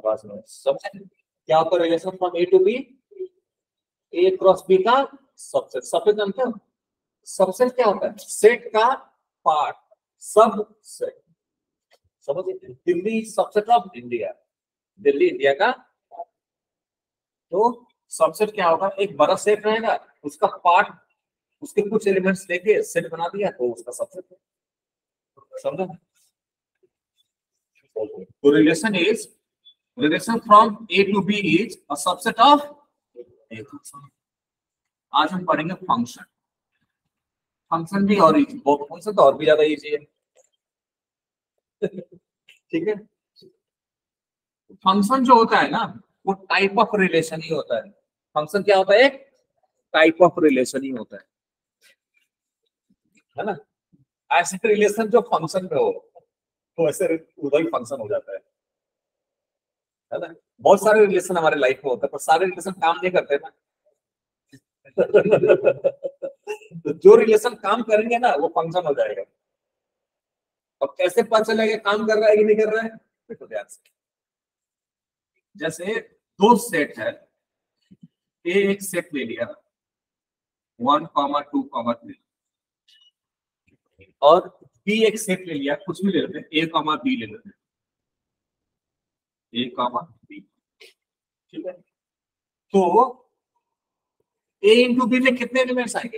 पास में। समझे क्या होता है relation from A to B? A cross B का सबसेट। सबसेट जानते हो? सबसेट क्या होता है? सेट का पार्ट, सब सेट। समझिए, Delhi subset of India, Delhi India का। तो सबसेट क्या होगा? एक बड़ा सेट रहेगा, उसका पार्ट, उसके कुछ एलिमेंट्स लेके सेट बना दिया तो उसका सबसेट है। समझा? तो relation from A to B is a subset of A. आज हम पढ़ेंगे फंक्शन। फंक्शन भी और इजी, फंक्शन तो और भी ज्यादा इजी है। ठीक है, फंक्शन जो होता है ना वो टाइप ऑफ रिलेशन ही होता है। फंक्शन क्या होता है? एक टाइप ऑफ रिलेशन ही होता है ना। ऐसे रिलेशन जो फंक्शन पे हो तो ऐसे उधर ही फंक्शन हो जाता है ना। बहुत सारे रिलेशन हमारे लाइफ में होते हैं पर सारे रिलेशन काम नहीं करते ना। तो जो रिलेशन काम करेंगे ना वो फंक्शन हो जाएगा। और कैसे पता चलेगा काम कर रहा है कि नहीं कर रहा है? देखो ध्यान से, जैसे दो सेट है, ए एक सेट ले लिया 1, 2, 3 और बी एक सेट ले लिया, कुछ भी ले लेते हैं, ए बी ले लेते हैं, ए बी। ठीक है, तो ए इंटू बी में कितने एलिमेंट्स आएंगे?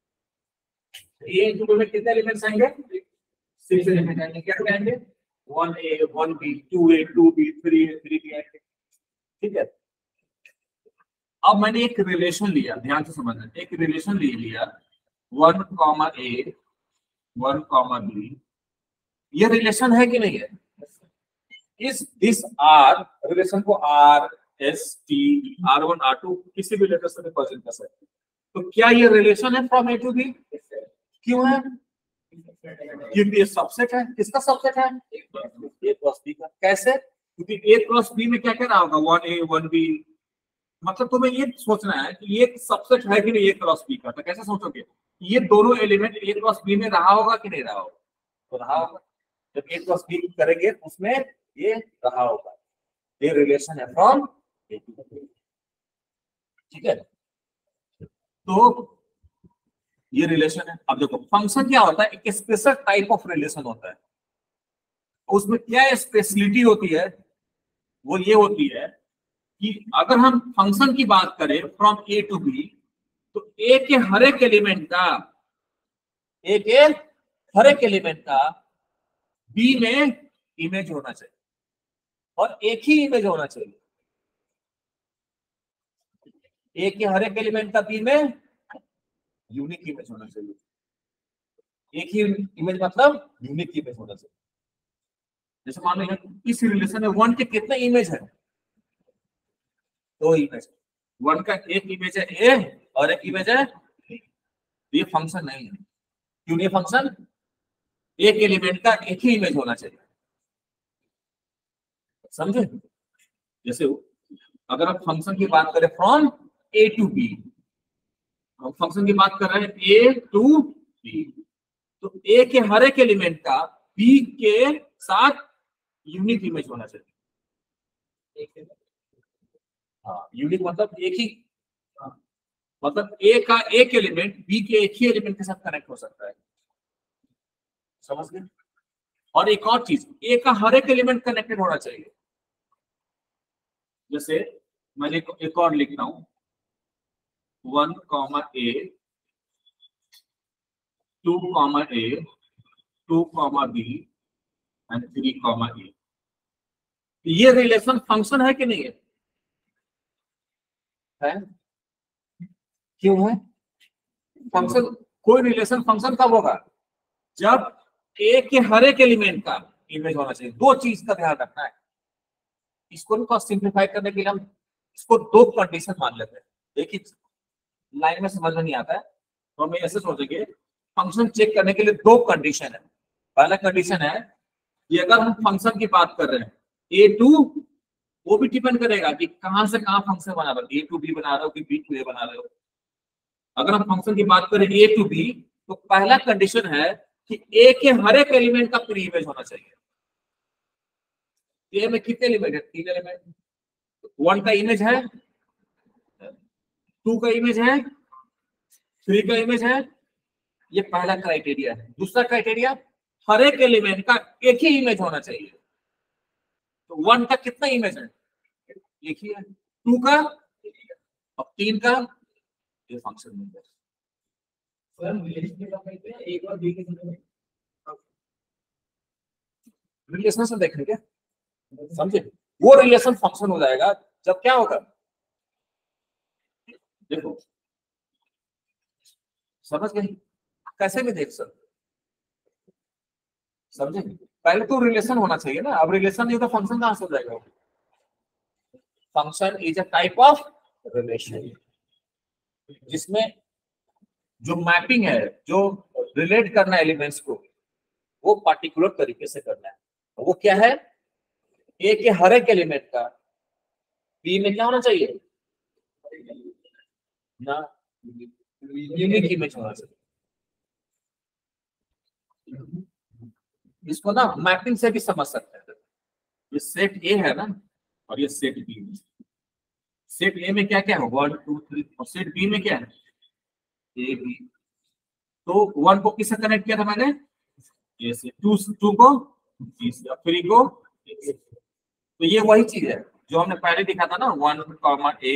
ए इंटू बी में कितने एलिमेंट्स आएंगे? 6 एलिमेंट आएंगे। क्या आएंगे? 1A 1B 2A 2B 3A 3B आएंगे। ठीक है, अब मैंने एक रिलेशन लिया, ध्यान से समझना, एक रिलेशन ले लिया 1, A 1, B। ये रिलेशन है कि नहीं है? इस दिस आर रिलेशन को R S T R1 R2 किसी भी लेटर से रिप्रेजेंट कर सकते हैं। तो क्या ये रिलेशन है फ्रॉम ए टू बी? क्यों है? क्योंकि ये सबसेट है। किसका सबसेट है? ए क्रॉस बी का। कैसे? क्योंकि ए क्रॉस बी में क्या क्या रहा होगा? 1A 1B। मतलब तुम्हें ये सोचना है कि ये सबसेट है कि नहीं ए क्रॉस बी का। तो कैसे सोचोगे? ये दोनों एलिमेंट ए क्रॉस बी में रहा होगा कि नहीं रहा होगा? तो रहा होगा। जब ए क्रॉस बी करेंगे उसमें ये रहा होगा। ये रिलेशन है फ्रॉम ए टू बी। ठीक है, तो ये रिलेशन है। अब देखो फंक्शन क्या होता है? एक स्पेशल टाइप ऑफ रिलेशन होता है। उसमें क्या स्पेशलिटी होती है? वो ये होती है कि अगर हम फंक्शन की बात करें फ्रॉम ए टू बी, तो ए के हर एक एलिमेंट का, ए के हर एक एलिमेंट का बी में इमेज होना चाहिए और एक ही इमेज होना चाहिए। ए के हर एक एलिमेंट का बी में यूनिक इमेज होना चाहिए। एक ही इमेज मतलब यूनिक इमेज होना चाहिए। जैसे मान लो इस रिलेशन में 1 के कितने इमेज है? 2 इमेज। 1 का एक इमेज है ए और एक इमेज है बी। ये फंक्शन नहीं है। क्यों नहीं फंक्शन? एक एलिमेंट का एक ही इमेज होना चाहिए। समझे? जैसे अगर आप फंक्शन की बात करें फ्रॉम ए टू बी, हम फंक्शन की बात कर रहे हैं ए टू बी, तो ए के हर एक एलिमेंट का बी के साथ यूनिक इमेज होना चाहिए। हाँ, यूनिक मतलब एक ही, मतलब ए का एक एलिमेंट बी के एक ही एलिमेंट के साथ कनेक्ट हो सकता है। समझ गए? और एक और चीज, ए का हर एक एलिमेंट कनेक्टेड होना चाहिए। जैसे मैं एक और लिखता हूं 1, A 2, A 2, B and 3, A। ये रिलेशन फंक्शन है कि नहीं है? है। क्यों है? फंक्शन, कोई रिलेशन फंक्शन कब होगा? जब ए के हर एक एलिमेंट का इमेज होना चाहिए। दो चीज का ध्यान रखना है। इसको सिंप्लीफाई करने के लिए हम इसको दो कंडीशन मान लेते हैं। देखिए लाइन में समझ में नहीं आता है तो हम ऐसे सोचेंगे, फंक्शन चेक करने के लिए दो कंडीशन है। पहला कंडीशन है कि अगर हम फंक्शन की बात कर रहे हैं ए टू, वो भी डिपेंड करेगा कि कहां से कहां फंक्शन बना रहे हो, ए टू बी बना रहे हो कि बी टू ए बना रहे हो। अगर हम फंक्शन की बात करें ए टू बी, तो पहला कंडीशन है कि ए के हर एक एलिमेंट का प्री इमेज होना चाहिए। ए में कितने एलिमेंट है? 3 एलिमेंट। 1 का इमेज है, 2 का इमेज है, 3 का इमेज है। ये पहला क्राइटेरिया है। दूसरा क्राइटेरिया, हर एक एलिमेंट का एक ही इमेज होना चाहिए। तो 1 का कितना इमेज है? एक ही है। 2 का और 3 का, ये फंक्शन मिल जाए। रिलेशन से देखें क्या, समझे? वो रिलेशन फंक्शन हो जाएगा जब क्या होगा, देखो समझ गए? कैसे भी देख सकते, समझे? पहले तो रिलेशन होना चाहिए ना। अब रिलेशन नहीं तो फंक्शन कहां से हो जाएगा? Function is a type of relation जिसमें जो मैपिंग है, जो रिलेट करना है एलिमेंट्स को, वो पार्टिकुलर तरीके से करना है। वो क्या है? ए के हर एक एलिमेंट का बी में क्या होना चाहिए ना, यूनिक इमेज होना चाहिए। इसको ना मैपिंग से भी समझ सकते हैं। ये सेट ए है ना, और ये सेट बी। सेट ए में क्या क्या है? 1 2 3। और सेट बी में क्या है? A B. तो 1 को किससे कनेक्ट किया था मैंने? ए से। 2 को बी से, 3 को ए से। तो ये वही चीज है जो हमने पहले दिखा था ना, 1 comma A,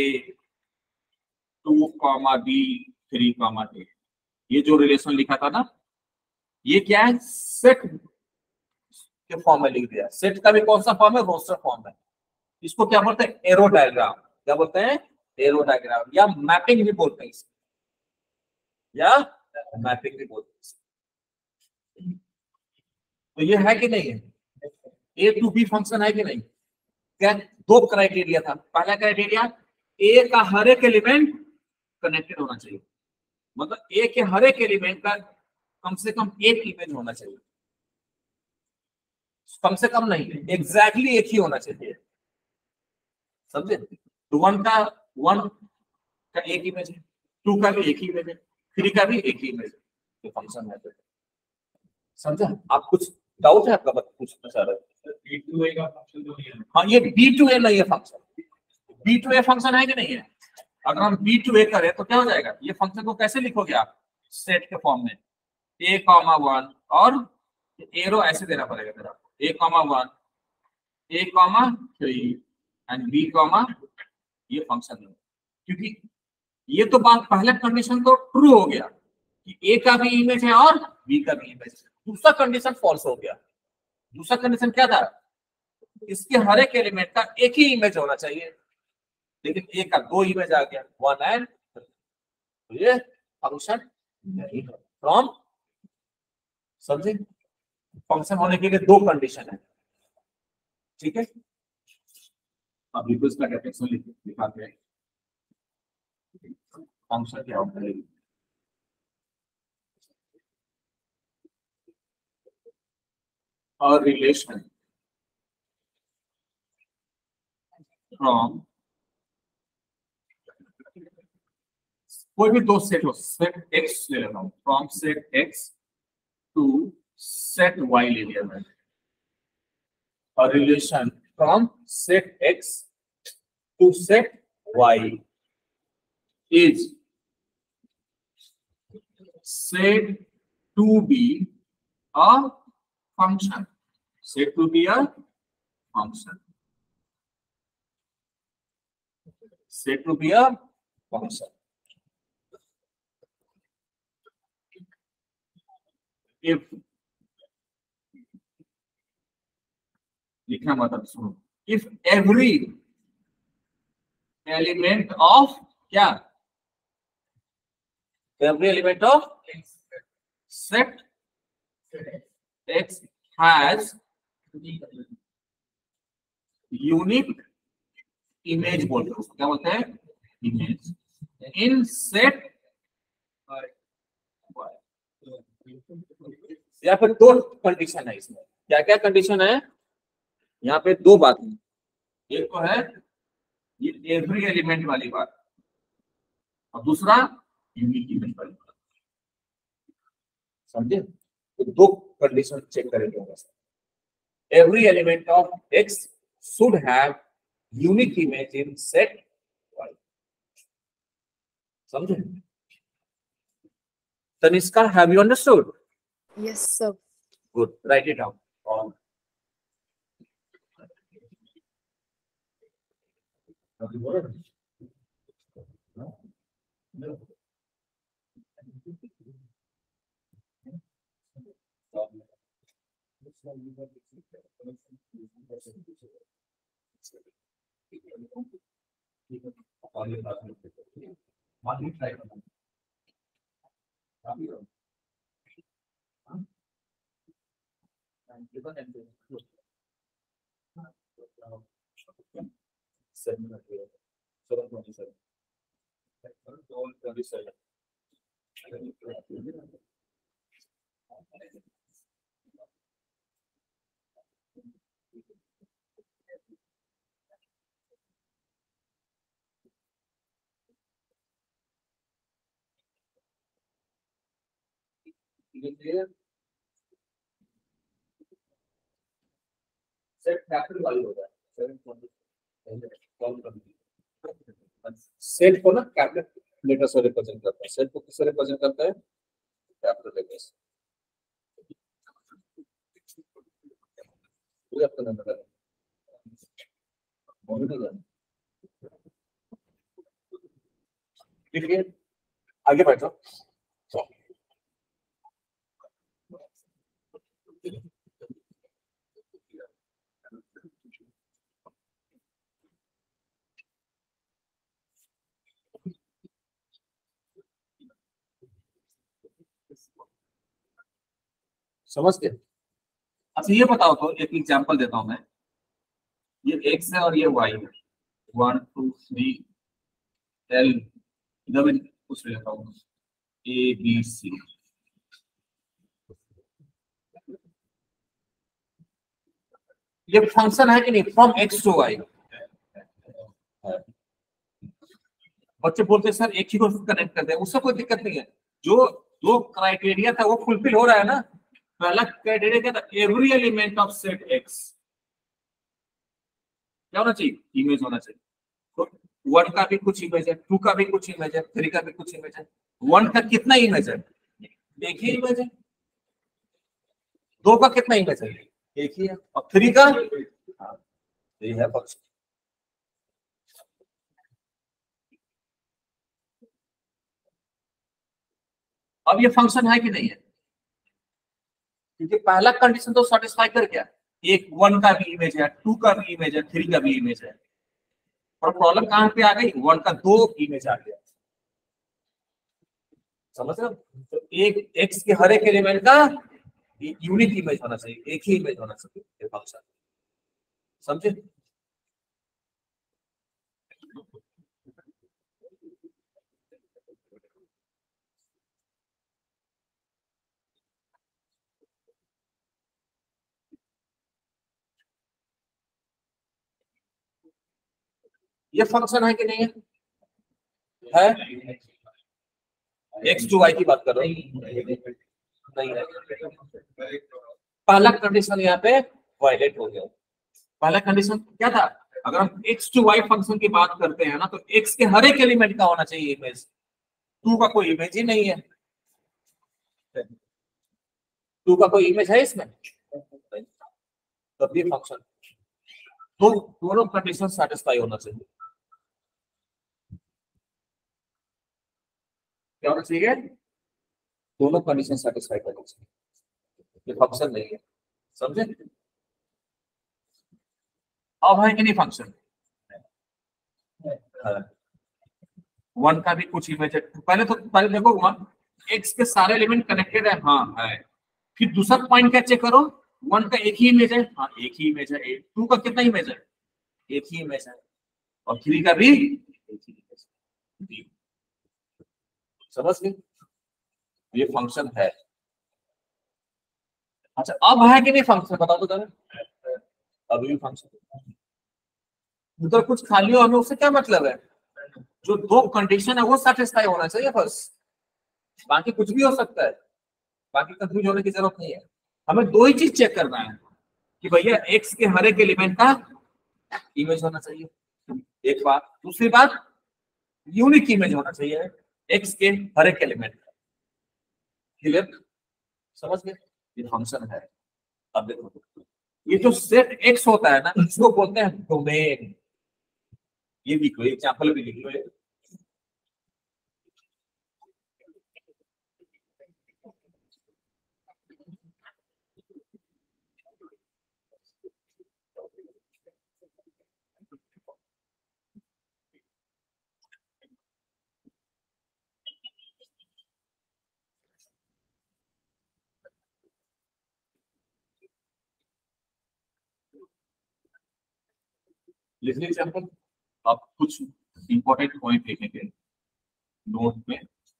2 comma B, 3 comma A. ये जो रिलेशन लिखा था ना, ये क्या है? सेट के फॉर्म में लिख दिया। सेट का भी कौन सा फॉर्म है? रोस्टर फॉर्म है। इसको क्या बोलते हैं? Arrow diagram. क्या बोलते हैं? एरो डायग्राम, या मैपिंग भी बोलते हैं इसे, या मैपिंग भी बोलते हैं। तो ये है कि नहीं है? ए टू बी फंक्शन है कि नहीं? क्या? 2 क्राइटेरिया था। पहला क्राइटेरिया, ए का हर एक एलिमेंट कनेक्टेड होना चाहिए। मतलब ए के हर एक एलिमेंट का कम से कम एक इमेज होना चाहिए। कम से कम नहीं, एग्जैक्टली एक ही होना चाहिए। समझे? तो 1 का एक इमेज है, 2 का भी एक ही इमेज है, 3 का भी एक ही इमेज है। तो फंक्शन है। समझा? आप कुछ डाउट है आपका? पूछना चाह रहे हैं? B2A का फंक्शन जो है, हाँ, ये B2A नहीं है फंक्शन। B2A फंक्शन है कि नहीं है? अगर हम B2A करें तो क्या हो जाएगा? ये फंक्शन को कैसे लिखोगे आप? सेट के फॉर्म में, a, 1 और एरो ऐसे देना पड़ेगा फिर आपको, a, 1, a, 3 एंड b, ये फंक्शन है। क्योंकि ये तो बात, पहला कंडीशन तो ट्रू हो गया कि a का भी इमेज है और b का भी इमेज है। दूसरा कंडीशन फॉल्स हो गया। दूसरा कंडीशन क्या था? इसके हर एक एलिमेंट का एक ही इमेज होना चाहिए, लेकिन ए का 2 इमेज आ गया, 1 एंड 3। तो ये फंक्शन नहीं है। फ्रॉम, समझे? फंक्शन होने के लिए 2 कंडीशन है। ठीक है, अभी तो इसका डेफिनेशन दिखाते हैं। फंक्शन क्या होता है? और रिलेशन फ्रॉम, कोई भी 2 सेट हो, सेट एक्स ले लेता हूं, from set X to set Y ले लिया मैंने। और relation from set X to set Y is said to be a function. Said to be a function. Said to be a function. If लिखना मतलब सुनो, if every element of क्या? Every element of set X has unique image बोलते हैं उसको, क्या बोलते हैं? इमेज इन सेट, या फिर 2 कंडीशन है इसमें। क्या क्या कंडीशन है? यहाँ पे 2 बात है। एक तो है ये एवरी एलिमेंट वाली बात, और दूसरा यूनिक इमेज वाली बात। समझे? तो 2 कंडीशन चेक करेंगे। Every element of X should have unique image in set Y. समझे? Tanishka, have you understood? Yes, sir. Good. Write it down. On. Set को ना कैपिटल लेटर से रिप्रेजेंट करता है। सेट को किससे रिप्रेजेंट करता है? कैपिटल लेटर से। पूरा आपका नंबर है। ठीक है, आगे बढ़ो। समझ गए? अच्छा ये बताओ तो, एक एग्जांपल देता हूं मैं। ये x है और ये y है। 1 2 3 L इधर भी कुछ लेता हूं, A B C। ये फंक्शन है कि नहीं? From x to y। बच्चे बोलते हैं सर एक ही को कनेक्ट करते हैं, उससे कोई दिक्कत नहीं है। जो दो क्राइटेरिया था वो फुलफिल हो रहा है ना। पहला क्राइटेरिया क्या था? Every element of set x क्या होना चाहिए? इमेज होना चाहिए। तो 1 का भी कुछ इमेज है, 2 का भी कुछ इमेज है, 3 का भी कुछ इमेज है। 1 का कितना इमेज है? एक ही इमेज है। 2 का कितना इमेज है? एक ही है। और 3 का ये है फंक्शन। अब ये फंक्शन है कि नहीं है? क्योंकि पहला कंडीशन तो सेटिस्फाई कर गया। एक 1 का भी इमेज है, 2 का भी इमेज है, 3 का भी इमेज है। और प्रॉब्लम कहां पे आ गई? 1 का 2 इमेज आ गया। समझ रहे हो? तो एक x के हर एक एलिमेंट का यूनिक इमेज होना चाहिए, एक ही इमेज होना चाहिए ये फंक्शन। समझे? ये फंक्शन है कि नहीं है? एक्स टू वाई की बात कर रहा हूं, नहीं है। पहला कंडीशन यहाँ पे वायलेट हो गया। पहला कंडीशन क्या था? अगर हम एक्स टू वाई फंक्शन की बात करते हैं ना, तो एक्स के हर एक एलिमेंट का होना चाहिए इमेज। 2 का कोई इमेज ही नहीं है। 2 का कोई इमेज है इसमें? तब ये फंक्शन, तो दोनों कंडीशन सेटिस्फाई होना चाहिए। क्या होना चाहिए? दोनों कंडीशन सेटिस्फाई करनी चाहिए। ये फंक्शन नहीं है। समझे? अब है कि नहीं फंक्शन? 1 का भी कुछ इमेज है। पहले देखो, 1 एक्स के सारे एलिमेंट कनेक्टेड है, हाँ है। फिर दूसरा पॉइंट क्या चेक करो? 1 का एक ही इमेज है, हाँ एक ही इमेज है। 2 का कितना इमेज है? एक ही इमेज है। और 3 का भी एक ही इमेज है। समझ गए? ये फंक्शन है। अच्छा अब है कि नहीं फंक्शन? बताओ तो जरा। अभी भी फंक्शन। उधर कुछ खाली हो, हमें उससे क्या मतलब है? जो दो कंडीशन है वो सेटिस्फाई होना चाहिए बस। बाकी कुछ भी हो सकता है, बाकी कंफ्यूज होने की जरूरत नहीं है। हमें दो ही चीज चेक करना है कि भैया एक्स के हर एक एलिमेंट का इमेज होना चाहिए, एक बात। दूसरी बात, यूनिक इमेज होना चाहिए एक्स के हर एक एलिमेंट का। क्लियर, समझ गए? ये फंक्शन है। अब देखो, ये जो सेट एक्स होता है ना, इसको बोलते हैं डोमेन। ये लिख लो, एग्जाम्पल भी लिख लो। लिखने एग्जाम्पल, आप कुछ इंपॉर्टेंट पॉइंट लिखेंगे नोट में।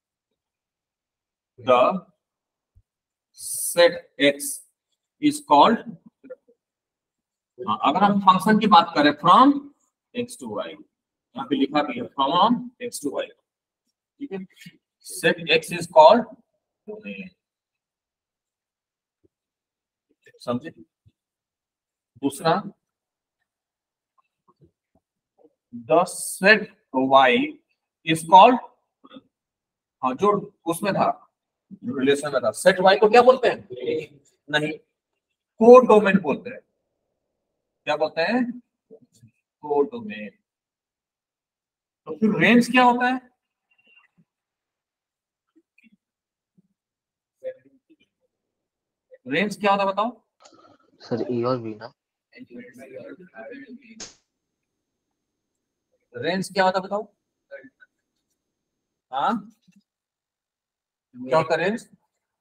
The set X is called, अगर हम फंक्शन की बात करें, फ्रॉम एक्स टू वाई, यहाँ पे लिखा भी है फ्रॉम एक्स टू वाई, ठीक है। Set X is called domain, समझे? दूसरा, the set Y is called, हाँ जो उसमें था, रिलेशन में था, सेट वाई को क्या बोलते हैं? नहीं, को डोमेन बोलते हैं। क्या बोलते हैं? को डोमेन। तो फिर रेंज क्या होता है? रेंज क्या होता है बताओ सर? ए और बी ना? रेंज क्या होता है बताओ? हाँ, क्या होता है रेंज?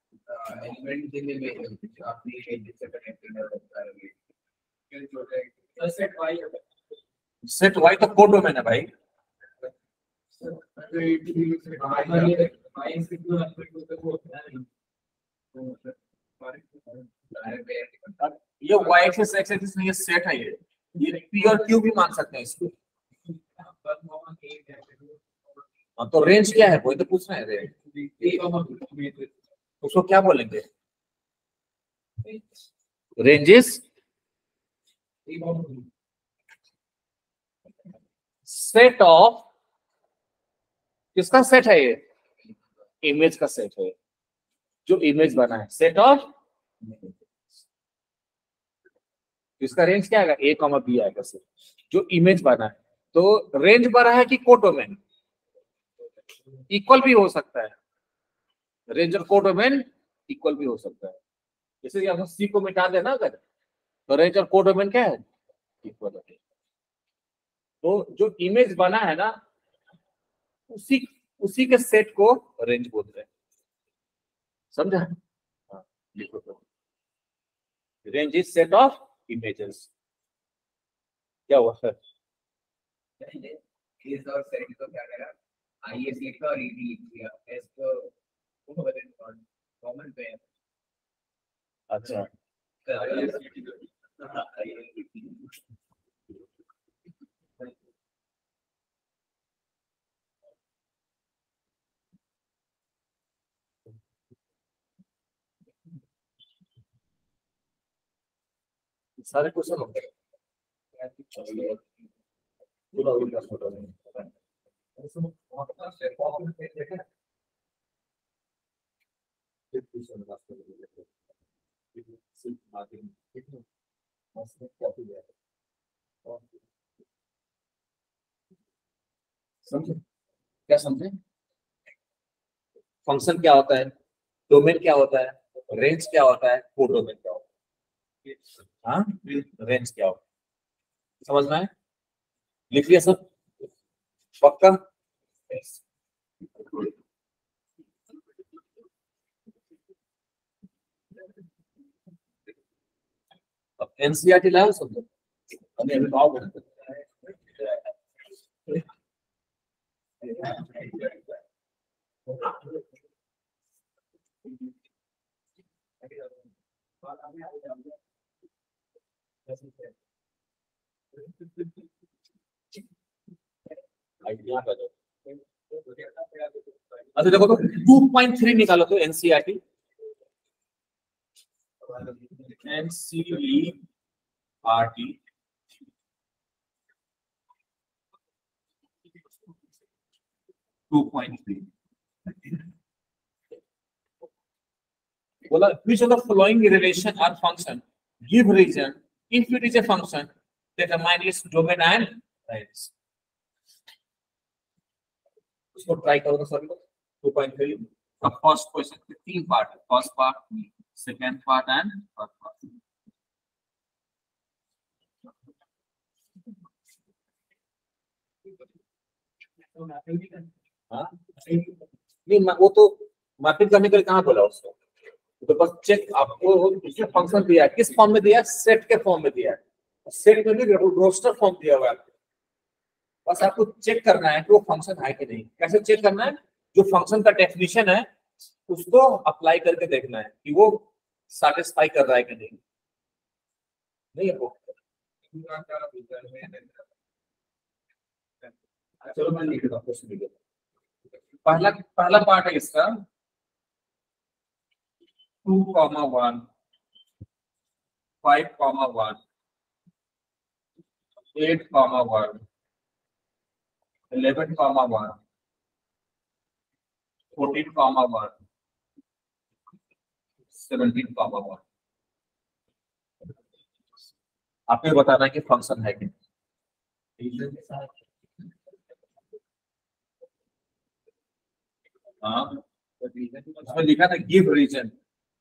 सेट वाई तो को डोमेन है भाई। ये वाई एक्सिस एक्स एक्सिस नहीं है, सेट है ये पी और क्यू भी मान सकते हैं इसको। तो रेंज क्या है वही तो पूछ रहे हैं। रेंज उसको क्या बोलेंगे? रेंजेस सेट ऑफ, किसका सेट है ये? इमेज का सेट है, जो इमेज बना है, सेट ऑफ। इसका रेंज क्या आएगा? ए कॉमा बी आएगा सर, जो इमेज बना है। तो रेंज बड़ा है कि कोडोमेन? इक्वल भी हो सकता है, रेंज और कोडोमेन इक्वल भी हो सकता है। जैसे हम सी को मिटा देना अगर, तो रेंज और कोडोमेन क्या है? इक्वल है। तो जो इमेज बना है ना, उसी उसी के सेट को रेंज बोलते हैं, समझा? हाँ, लिखो तो, range is set of images. क्या हुआ सर? इस और सेट को क्या करा, आईए सेट का और ईडी लिख दिया, एस को कॉमन पे। अच्छा, सारे क्वेश्चन हो गए। समझे? क्या समझे? फंक्शन क्या होता है, डोमेन क्या होता है, रेंज क्या होता है, कोडोमेन क्या होता है, हाँ रेंज क्या होता है, समझ में आए? लिख लिया सब पक्का? अब एनसीईआरटी लाओ सब, अभी अभी आओ अच्छा देखो तो 2.3 निकालो तो एनसीईआरटी, एनसीईआरटी 2.3. बोला which of the following relation or function give region if it is a function determine its domain and range. उसको ट्राई करो तो सर 2.3 का फर्स्ट क्वेश्चन के तीन पार्ट है, first part, second part and third part. हाँ नहीं वो तो मैपिंग करने के लिए कहाँ बोला उसको, तो बस चेक आपको उसने फंक्शन दिया है, किस फॉर्म में दिया है, सेट के फॉर्म में दिया है, सेट में भी रोस्टर फॉर्म दिया हुआ है. बस आपको चेक करना है कि वो फंक्शन है कि नहीं. कैसे चेक करना है, जो फंक्शन का डेफिनेशन है उसको अप्लाई करके देखना है कि वो सैटिस्फाई कर रहा है कि नहीं. नहीं वो चलो मैं लिख देता हूँ क्वेश्चन लिख. पहला पार्ट है इसका 2,1 5,1 8,1 11,1 14,1 17,1. आपको बताना है कि फंक्शन है कि हाँ उसमें लिखा था गिव रीजन.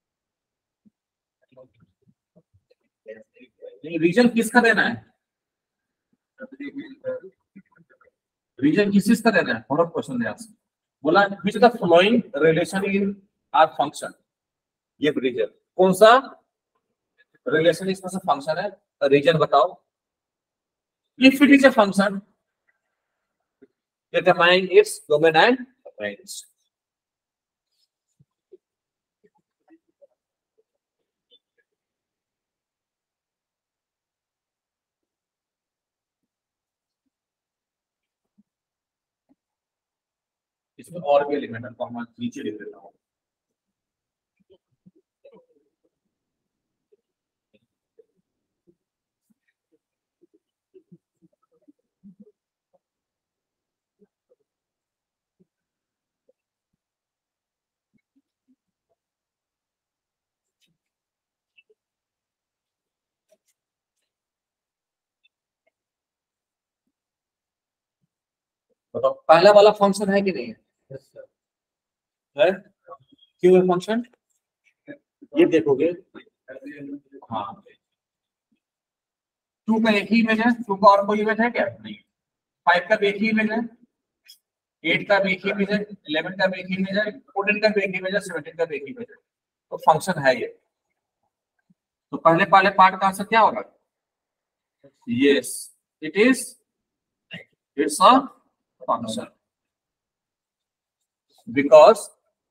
रीजन किसका देना है, रीजन किस चीज का देना है, और क्वेश्चन है आपसे. बोला which the following relation in are function, ये रीजन कौन सा रिलेशन इसमें से फंक्शन है, रीजन बताओ. If it is a function determine its domain and range. इसमें और भी एलिमेंट है, तो हम नीचे लिख देता हूँ. बताओ पहला वाला फंक्शन है कि नहीं है, क्यों है फंक्शन, ये देखोगे. हाँ 2 का एक ही इमेज है, 2 का और कोई इमेज है क्या, नहीं. 5 का भी एक ही इमेज है, 8 का भी एक ही इमेज है, 11 का भी एक ही इमेज है, 14 का भी एक ही इमेज है, 17 का भी एक ही इमेज है. तो फंक्शन है ये. तो पहले पहले पार्ट का आंसर क्या होगा, yes it is, it's a function because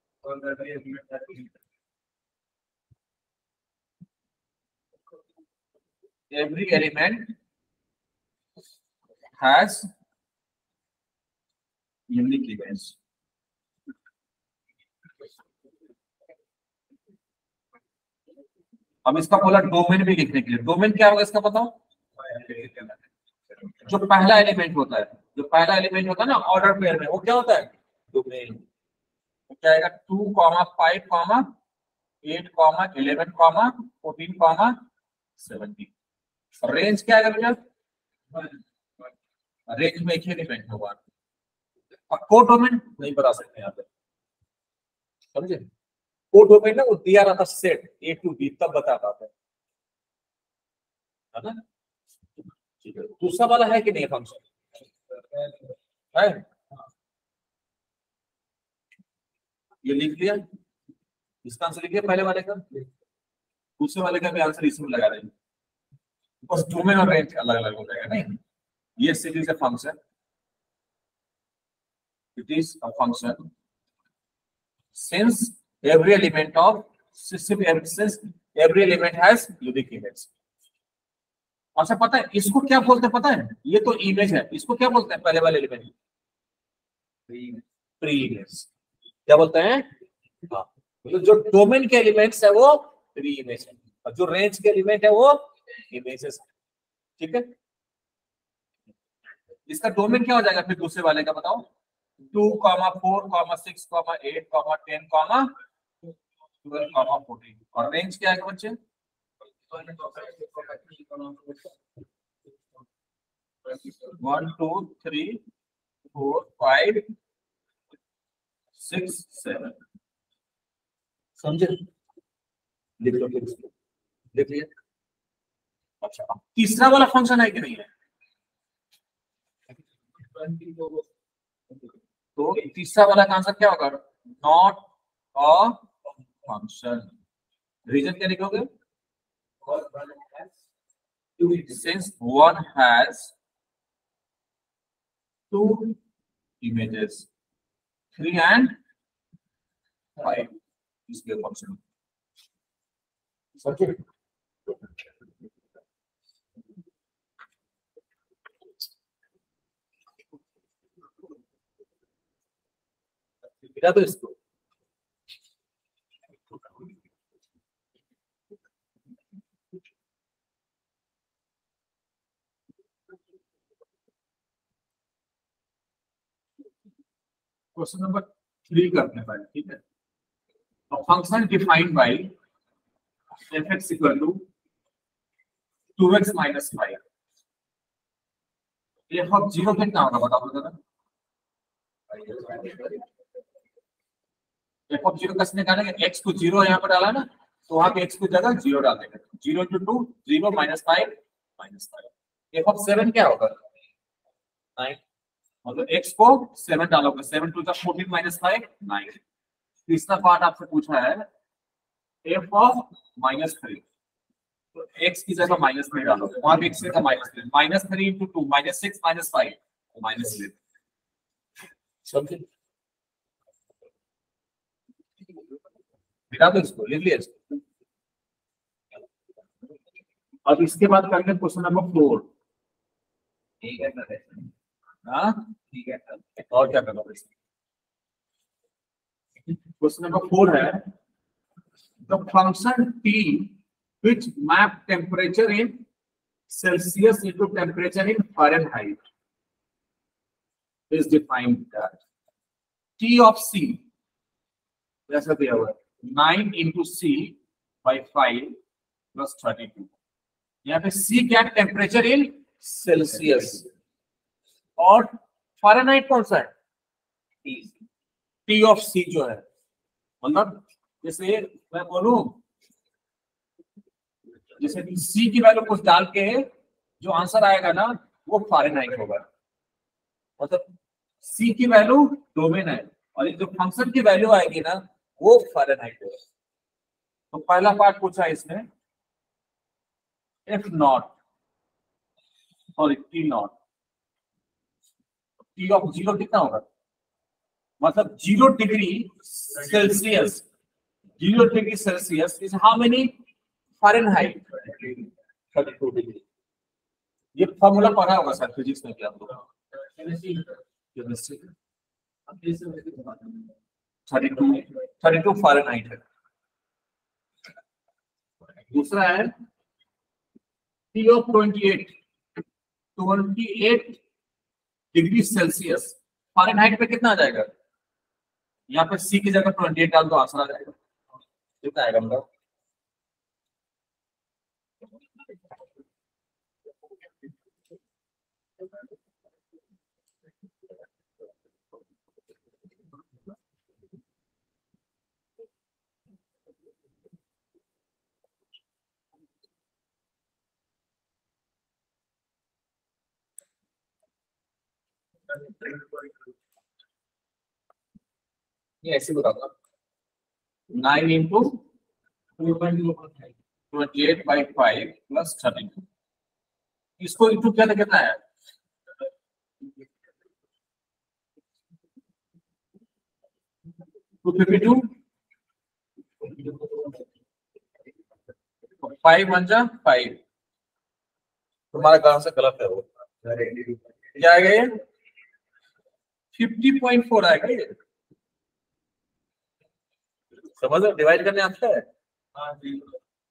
every element has unique image. अब इसका बोला डोमेन भी लिखने के लिए, डोमेन क्या होगा इसका बताओ, जो पहला एलिमेंट होता है, जो पहला एलिमेंट होता है ना ऑर्डर पेयर में, वो क्या होता है डोमेन. तो क्या आएगा 2, 5, 8, 11, 14, 17. रेंज क्या आएगा बेटा, रेंज में एक ही एलिमेंट होगा. और कोडोमेन नहीं बता सकते यहाँ पे, समझे. कोडोमेन ना वो दिया रहता सेट A to B तब बता पाते हैं, है ना. ठीक है, दूसरा वाला है कि नहीं फंक्शन है, ये लिख लिया, इसका आंसर लिखिए पहले वाले का, दूसरे वाले का भी आंसर इसमें लगा देंगे. बस डोमेन और रेंज अलग अलग हो जाएगा. नहीं ये सीरीज है function, it is a function since every element has unique image. अच्छा पता है इसको क्या बोलते हैं, पता है, ये तो इमेज है, इसको क्या बोलते हैं पहले वाले एलिमेंट, प्री इमेज. क्या बोलते हैं, हाँ तो जो डोमेन के एलिमेंट्स है वो प्री इमेज है, और जो रेंज के एलिमेंट है वो इमेजेस है. ठीक है, इसका डोमेन क्या हो जाएगा फिर दूसरे वाले का बताओ? 2, 4, 6, 8, 10, 12, 14 और रेंज क्या है बच्चे? 1, 2, 3, 4, 5, 6, 7 समझे? लिख लो फिर इसको। लिख लिया? अच्छा अब तीसरा वाला फंक्शन है कि नहीं है? तो तीसरा वाला का आंसर क्या होगा? Not a function. रीजन क्या लिखोगे? Since one has two images, 3 and 5 is the function. Okay. तो इसको क्वेश्चन नंबर 3 करने पाए, ठीक है? Function defined by f(x) equal to 2x minus 5. f of 0 कितना होगा बताओ जरा? f of 0 कैसे निकालेंगे? x को 0 यहाँ पर डाला ना, तो वहां पे x को जगह 0 डाल देंगे। 0 into 2 0 minus 5 minus 5. f of 7 क्या होगा? 9. मतलब x को 7 डालोगे, 7 to the 14 minus 5 9. तीसरा पार्ट आपसे पूछा है f of -3, तो x की जगह -3 डालोगे, वहां पे x की जगह -3 -3 into 2 -6 -5 -11 समझे? बिना तो इसको लिख लिया इसको। अब इसके बाद करेंगे क्वेश्चन नंबर 4। ठीक है सर, हाँ ठीक है सर। और क्या करना है? क्वेश्चन नंबर 4 है the function t which map temperature in Celsius into temperature in Fahrenheit is defined that t of c ऐसा दिया हुआ है 9 into c by 5 plus 32. यहाँ पे c क्या है? टेम्परेचर इन सेल्सियस और फ़ारेनहाइट कौन सा है? टी ऑफ सी जो है, मतलब जैसे मैं बोलूं, जैसे सी की वैल्यू कुछ डाल के जो आंसर आएगा ना वो फ़ारेनहाइट होगा। मतलब सी की वैल्यू डोमेन है और जो फंक्शन की वैल्यू आएगी ना वो फ़ारेनहाइट होगा। तो पहला पार्ट पूछा इसमें F not sorry T not, T of 0 कितना होगा? मतलब 0 degree Celsius, 0 degree Celsius is how many Fahrenheit? 32 degree. ये फॉर्मूला पढ़ा होगा सर फिजिक्स में, क्या आप लोग? केमिस्ट्री 32 फ़ारेनहाइट है। दूसरा है T of 28 degree Celsius, Fahrenheit पे कितना आ जाएगा? यहाँ पे सी की जगह 28 डाल दो, आंसर आ जाएगा। कितना आएगा मतलब? ये ऐसे बताऊंगा 9 into 28 by 5 plus 32। इसको इंटू क्या कितना है? 252 5 1 जा 5। तुम्हारा कौन सा गलत है वो? क्या आएगा ये? 50.4 आएगा ये। समझ लो, डिवाइड करने आता है?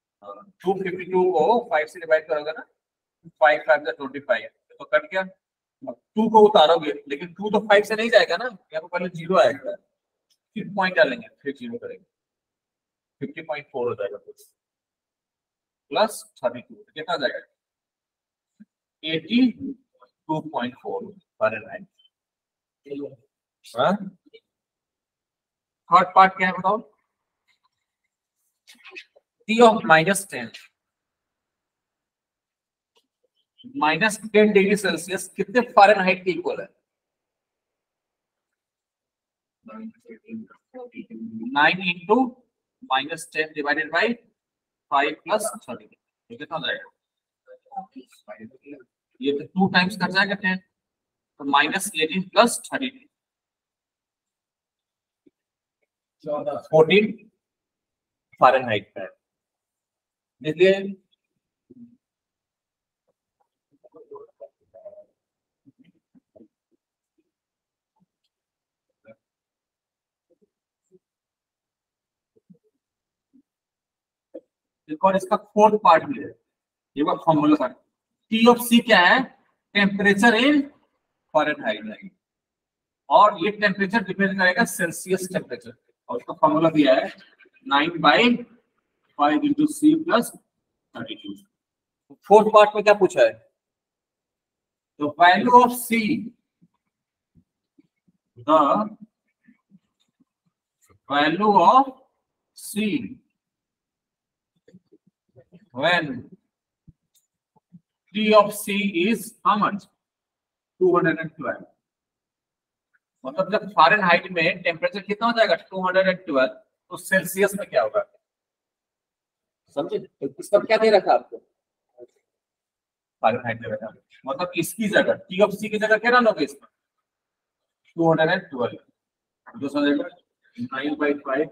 252 को 5 से डिवाइड करोगे ना, 5 5 25 तो कट गया 2 को उतारोगे, लेकिन 2 तो 5 से नहीं जाएगा ना, यहाँ पे पहले 0 आएगा, फिर पॉइंट डालेंगे, फिर 0 करेंगे, 50.4 हो जाएगा प्लस 32 कितना आ जाएगा 82.4 फारेनहाइट। थर्ड पार्ट क्या है बताओ, T of -10 -10 डिग्री सेल्सियस कितने फारेनहाइट के इक्वल है? 9 इंटू -10 डिवाइडेड बाई 5 प्लस 30, ये कितना हो जाएगा? ये तो 2 टाइम्स कर जाएगा 10, तो -18 प्लस 32 14 फारेनहाइट का है। देखिए और इसका फोर्थ पार्ट भी है, ये बात फॉर्मूला का टी ऑफ सी क्या है, टेम्परेचर इन फारेनहाइट, और ये टेम्परेचर डिपेंड करेगा सेल्सियस टेम्परेचर, और उसका फॉर्मूला दिया है 9/5 into C plus 32। Fourth part में क्या पूछा है, the value of C, the value of C when T of C is how much 212, मतलब जब फारेनहाइट में टेम्परेचर कितना हो जाएगा 212, तो सेल्सियस में क्या होगा समझे? तो इसका क्या दे रखा आपको फारेनहाइट में रखा, मतलब इसकी जगह T of C की जगह क्या डालोगे इसमें 212, जो समझेगा 9/5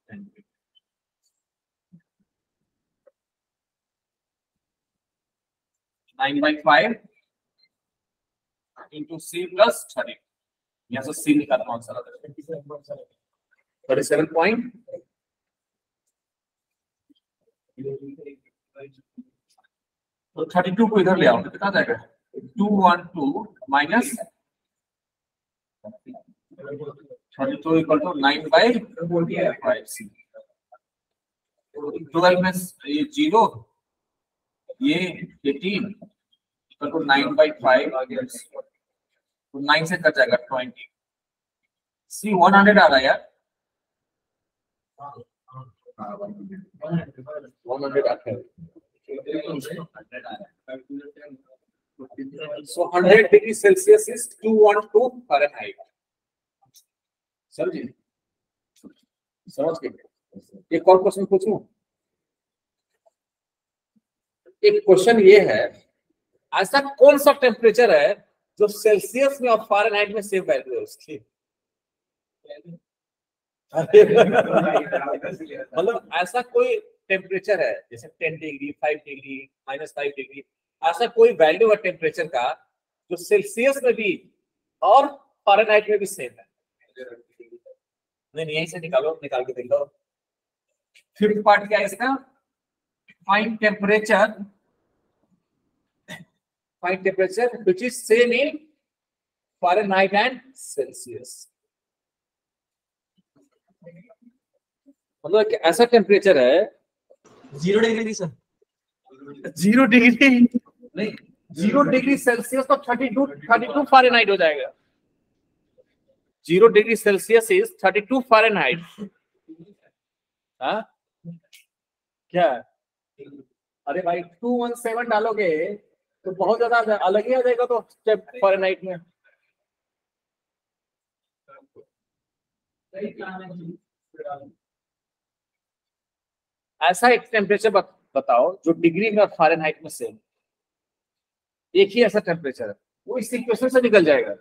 9/5 इंटू सी प्लस 30, यहाँ से सी निकालना आंसर आता है 37 पॉइंट, तो 32 को इधर ले आओ तो कितना जाएगा 212 माइनस 32 इक्वल टू 9/5 सी, 12 में ये 0, ये 18 इक्वल टू 9/5, तो 9 से कट जाएगा 20, सी 100 आ रहा है यार, 100 आता है, so 100 degree Celsius is 212 Fahrenheit, समझिए समझ गए। एक और क्वेश्चन पूछूं, एक क्वेश्चन ये है, ऐसा कौन सा टेम्परेचर है जो सेल्सियस में और फारेनहाइट में सेम वैल्यू है उसकी मतलब ऐसा कोई टेम्परेचर है जैसे 10 डिग्री 5 डिग्री -5 डिग्री, ऐसा कोई वैल्यू है टेम्परेचर का जो सेल्सियस में भी और फारेनहाइट में भी सेम है? नहीं यहीं से निकालो, निकाल के देखो। फिफ्थ पार्ट क्या है इसका, find temperature which is same in Fahrenheit and Celsius, मतलब ऐसा टेम्परेचर है 0 डिग्री सर, 0 डिग्री नहीं, 0 डिग्री सेल्सियस तो 32 फारेनहाइट हो जाएगा, 0 डिग्री सेल्सियस इज 32 फारेनहाइट। हाँ क्या, अरे भाई 217 डालोगे तो बहुत ज्यादा अलग ही आ जाएगा, तो फारेनहाइट में ऐसा एक टेम्परेचर बताओ जो डिग्री में और फारेनहाइट में सेम, एक ही ऐसा टेम्परेचर है, वो इस इक्वेशन से निकल जाएगा।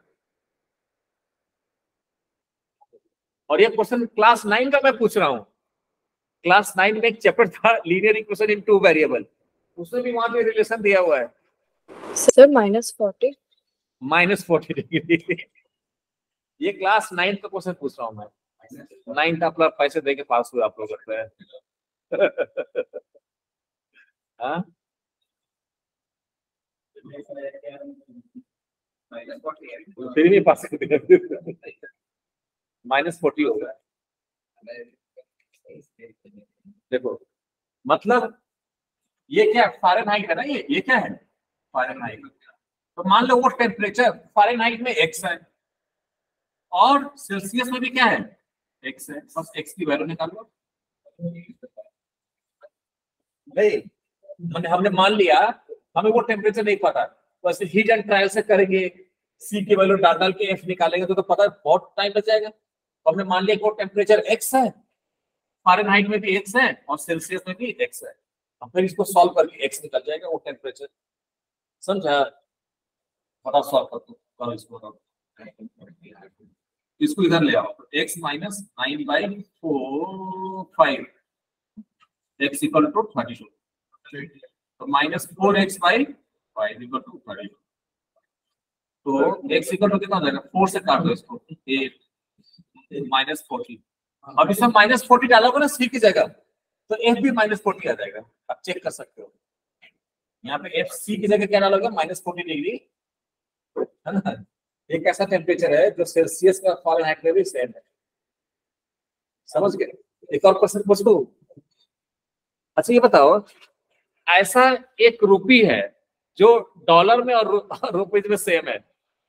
और ये क्वेश्चन क्लास 9 का मैं पूछ रहा हूँ, क्लास 9 में एक चैप्टर था लीनियर इक्वेशन इन 2 वेरिएबल, उसमें भी वहां पे रिलेशन दिया हुआ है सर -40 -40 डिग्री। ये क्लास 9 का क्वेश्चन पूछ रहा हूँ मैं, 9 आप लोग पैसे देके पास हुए आप लोग लगता है हाँ -40 है। फिर भी पास -40 होगा। देखो मतलब ये क्या फ़ारेनहाइट है ना, ये क्या है फ़ारेनहाइट। तो मान लो वो टेम्परेचर फ़ारेनहाइट में x है और सेल्सियस में भी क्या है x है, बस x की वैल्यू निकाल लो। नहीं हमने मान लिया हमें वो टेम्परेचर नहीं पता, बस हीट एंड ट्रायल से करेंगे, सी की वैल्यू डाल डाल के f निकालेंगे तो पता है बहुत टाइम लग जाएगा। तो हमने मान लिया कि वो टेम्परेचर x है, फ़ारेनहाइट में भी x है और सेल्सियस में भी x है। अब फिर इसको सॉल्व करके x निकल जाएगा वो टेम्परेचर। समझा? बड़ा सॉल्व कर दो और इसको इधर ले आओ। x minus 9/4 x equal to 32, तो -4x/5 इक्वल टू 32। तो x इक्वल टू कितना हो जाएगा, 4 से काट दो इसको, 8 -40। अब इसमें -40 डालोगे ना c की जगह तो f भी -40 आ जाएगा। आप चेक कर सकते हो, यहाँ पे f c की जगह क्या डालोगे, -40 डिग्री, है ना। एक ऐसा टेम्परेचर है जो सेल्सियस का फ़ारेनहाइट में भी सेम है। समझ गए? एक और क्वेश्चन पूछ दो। अच्छा ये बताओ, ऐसा एक रुपी है जो डॉलर में और रुपीज में सेम है।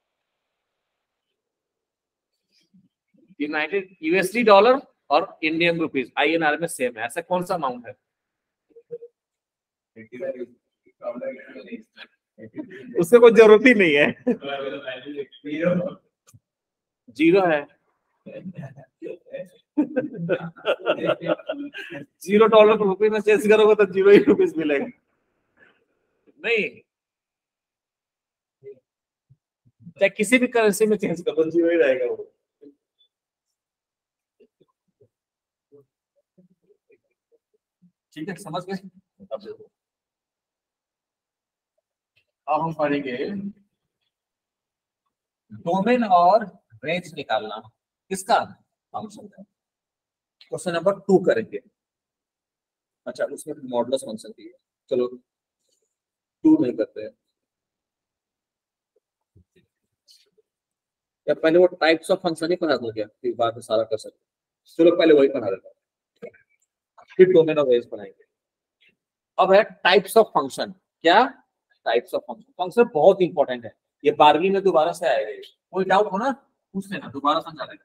यूनाइटेड यूएसडी डॉलर और इंडियन रुपीज INR में सेम है, ऐसा कौन सा अमाउंट है? उससे कोई जरूरत ही नहीं है, 0 है। $0 को रुपये में चेंज करोगे तो 0 ही रुपीज मिलेगा। नहीं, चाहे किसी भी करेंसी में चेंज कर दो 0 ही रहेगा वो। ठीक है, समझ गए? अब हम पढ़ेंगे डोमेन और रेंज निकालना। किसका? फंक्शन का। क्वेश्चन नंबर 2 करेंगे। अच्छा उसमें मॉडुलस फंक्शन की है, चलो 2 नहीं करते हैं। या पहले वो टाइप्स ऑफ फंक्शन ही पढ़ा दो क्या, फिर बाद में सारा कर सकते। चलो पहले वही पढ़ा देता हूं, फिर डोमेन और रेंज पढ़ाएंगे। अब है टाइप्स ऑफ फंक्शन। क्या टाइप्स ऑफ फंक्शन? फंक्शन बहुत इंपॉर्टेंट है, ये 12वीं में दोबारा से आएगा। कोई डाउट हो ना पूछ लेना, दोबारा समझा देंगे।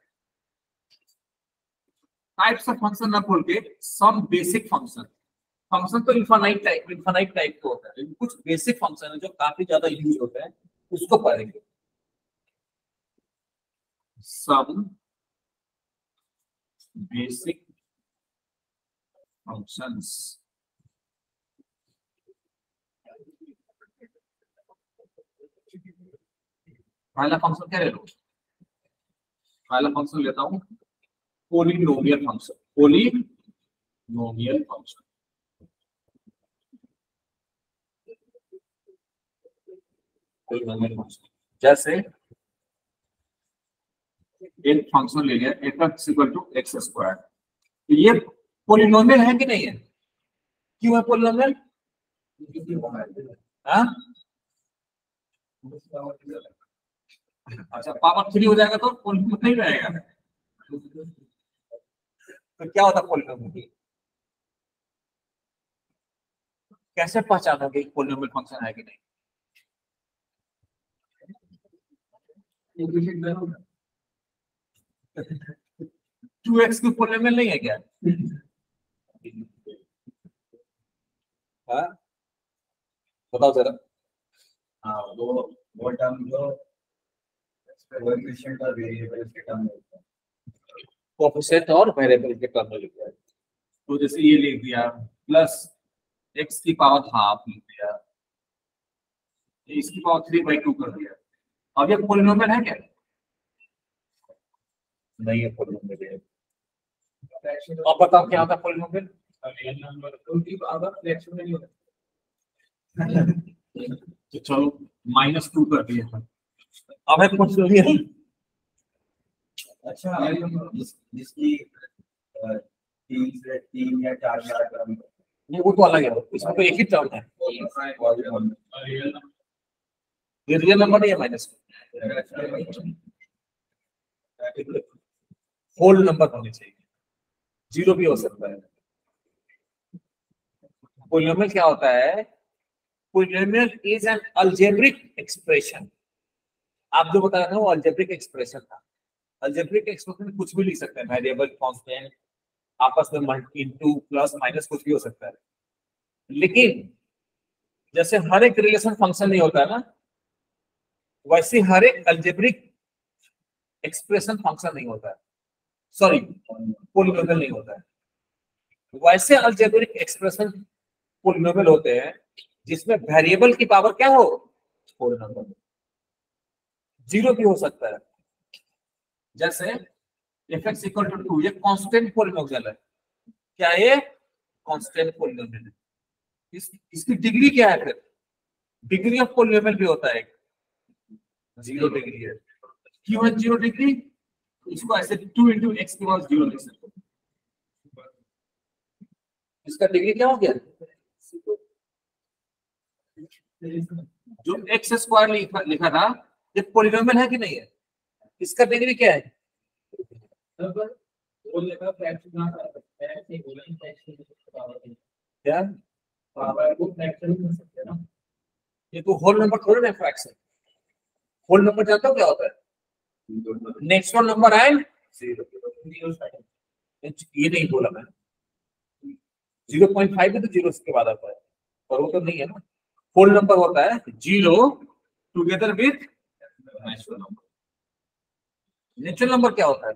टाइप्स ऑफ फंक्शन ना बोल के सम बेसिक फंक्शन। फंक्शन तो इनफाइनाइट टाइप को होता है, लेकिन कुछ बेसिक फंक्शन है जो काफी ज्यादा यूज होते हैं, उसको पढ़ेंगे। Some basic functions. पहला फंक्शन क्या ले लो? पहला फंक्शन लेता हूं पोलिनोमियल फंक्शन। पोलिनोमियल फंक्शन जैसे एक फंक्शन ले लिया f(x = x²), तो ये पोलिनोमियल है कि नहीं है? क्यों है पोलिनोमियल? अच्छा पावर 3 हो जाएगा तो पोलिनोमियल नहीं रहेगा। तो क्या होता पोलिनोमियल? कैसे पहचानोगे पोलिनोमियल फंक्शन है कि नहीं? 2x की पोलिनोमियल नहीं है क्या? हाँ बताओ जरा। हाँ वो टर्म जो कोएफिशिएंट और वेरिएबल के टर्म में होता है। कोएफिशिएंट और वेरिएबल के टर्म में लिखा है। तो जैसे ये लिख दिया प्लस x की पावर हाफ लिख दिया, इसकी पावर 3/2 कर दिया। अब ये पोलिनोमियल है क्या? नहीं है पोलिनोमियल है। अब बताओ क्या होता है पोलिनोमियल? रियल नंबर उनकी पावर फ्रैक्शन में नहीं होता। तो चलो -2 कर दिया। अब है पोलिनोमियल। अच्छा जिसकी 3 या 4 टर्म नहीं वो तो अलग है, इसमें तो एक ही टर्म है। ये रियल नंबर नहीं है माइनस, होल नंबर होने चाहिए, जीरो भी हो सकता है। पॉलिनोमियल क्या होता है? Polynomial is an algebraic expression. आप जो बता रहे थे वो अलजेब्रिक एक्सप्रेशन था। अलजेब्रिक एक्सप्रेशन में कुछ भी लिख सकते हैं, वेरिएबल, कांस्टेंट, आपस में इनटू, प्लस, माइनस, कुछ भी हो सकता है। लेकिन जैसे हर एक रिलेशन फंक्शन नहीं होता है ना, वैसे हर एक अलजेब्रिक एक्सप्रेशन फंक्शन नहीं होता है, सॉरी पॉलिनोमियल नहीं होता है। वैसे अलजेब्रिक एक्सप्रेशन पॉलिनोमियल होते हैं जिसमें वेरिएबल की पावर क्या हो? Whole number. जीरो भी हो सकता है, जैसे fx इक्वल टू 2, ये कांस्टेंट पॉलिनोमियल है। क्या ये कांस्टेंट पॉलिनोमियल है? इसकी डिग्री क्या है? फिर डिग्री ऑफ पॉलिनोमियल भी होता है, जीरो डिग्री है। क्यों है जीरो डिग्री? इसको ऐसे 2 इंटू एक्स के बाद जीरो लिख सकते हैं। इसका डिग्री क्या हो गया? जो एक्स स्क्वायर लिखा था, ये पॉलिनोमियल है कि नहीं है? इसका डिग्री क्या है? क्या? ये तो होल नंबर थोड़ा ना, फ्रैक्शन। होल नंबर जानते हो क्या होता है? Next one number and zero. ये नहीं बोला मैं, 0.5 भी तो जीरो के बाद आता है, पर वो तो नहीं है ना। होल नंबर होता है zero together with natural number. Natural number क्या होता है?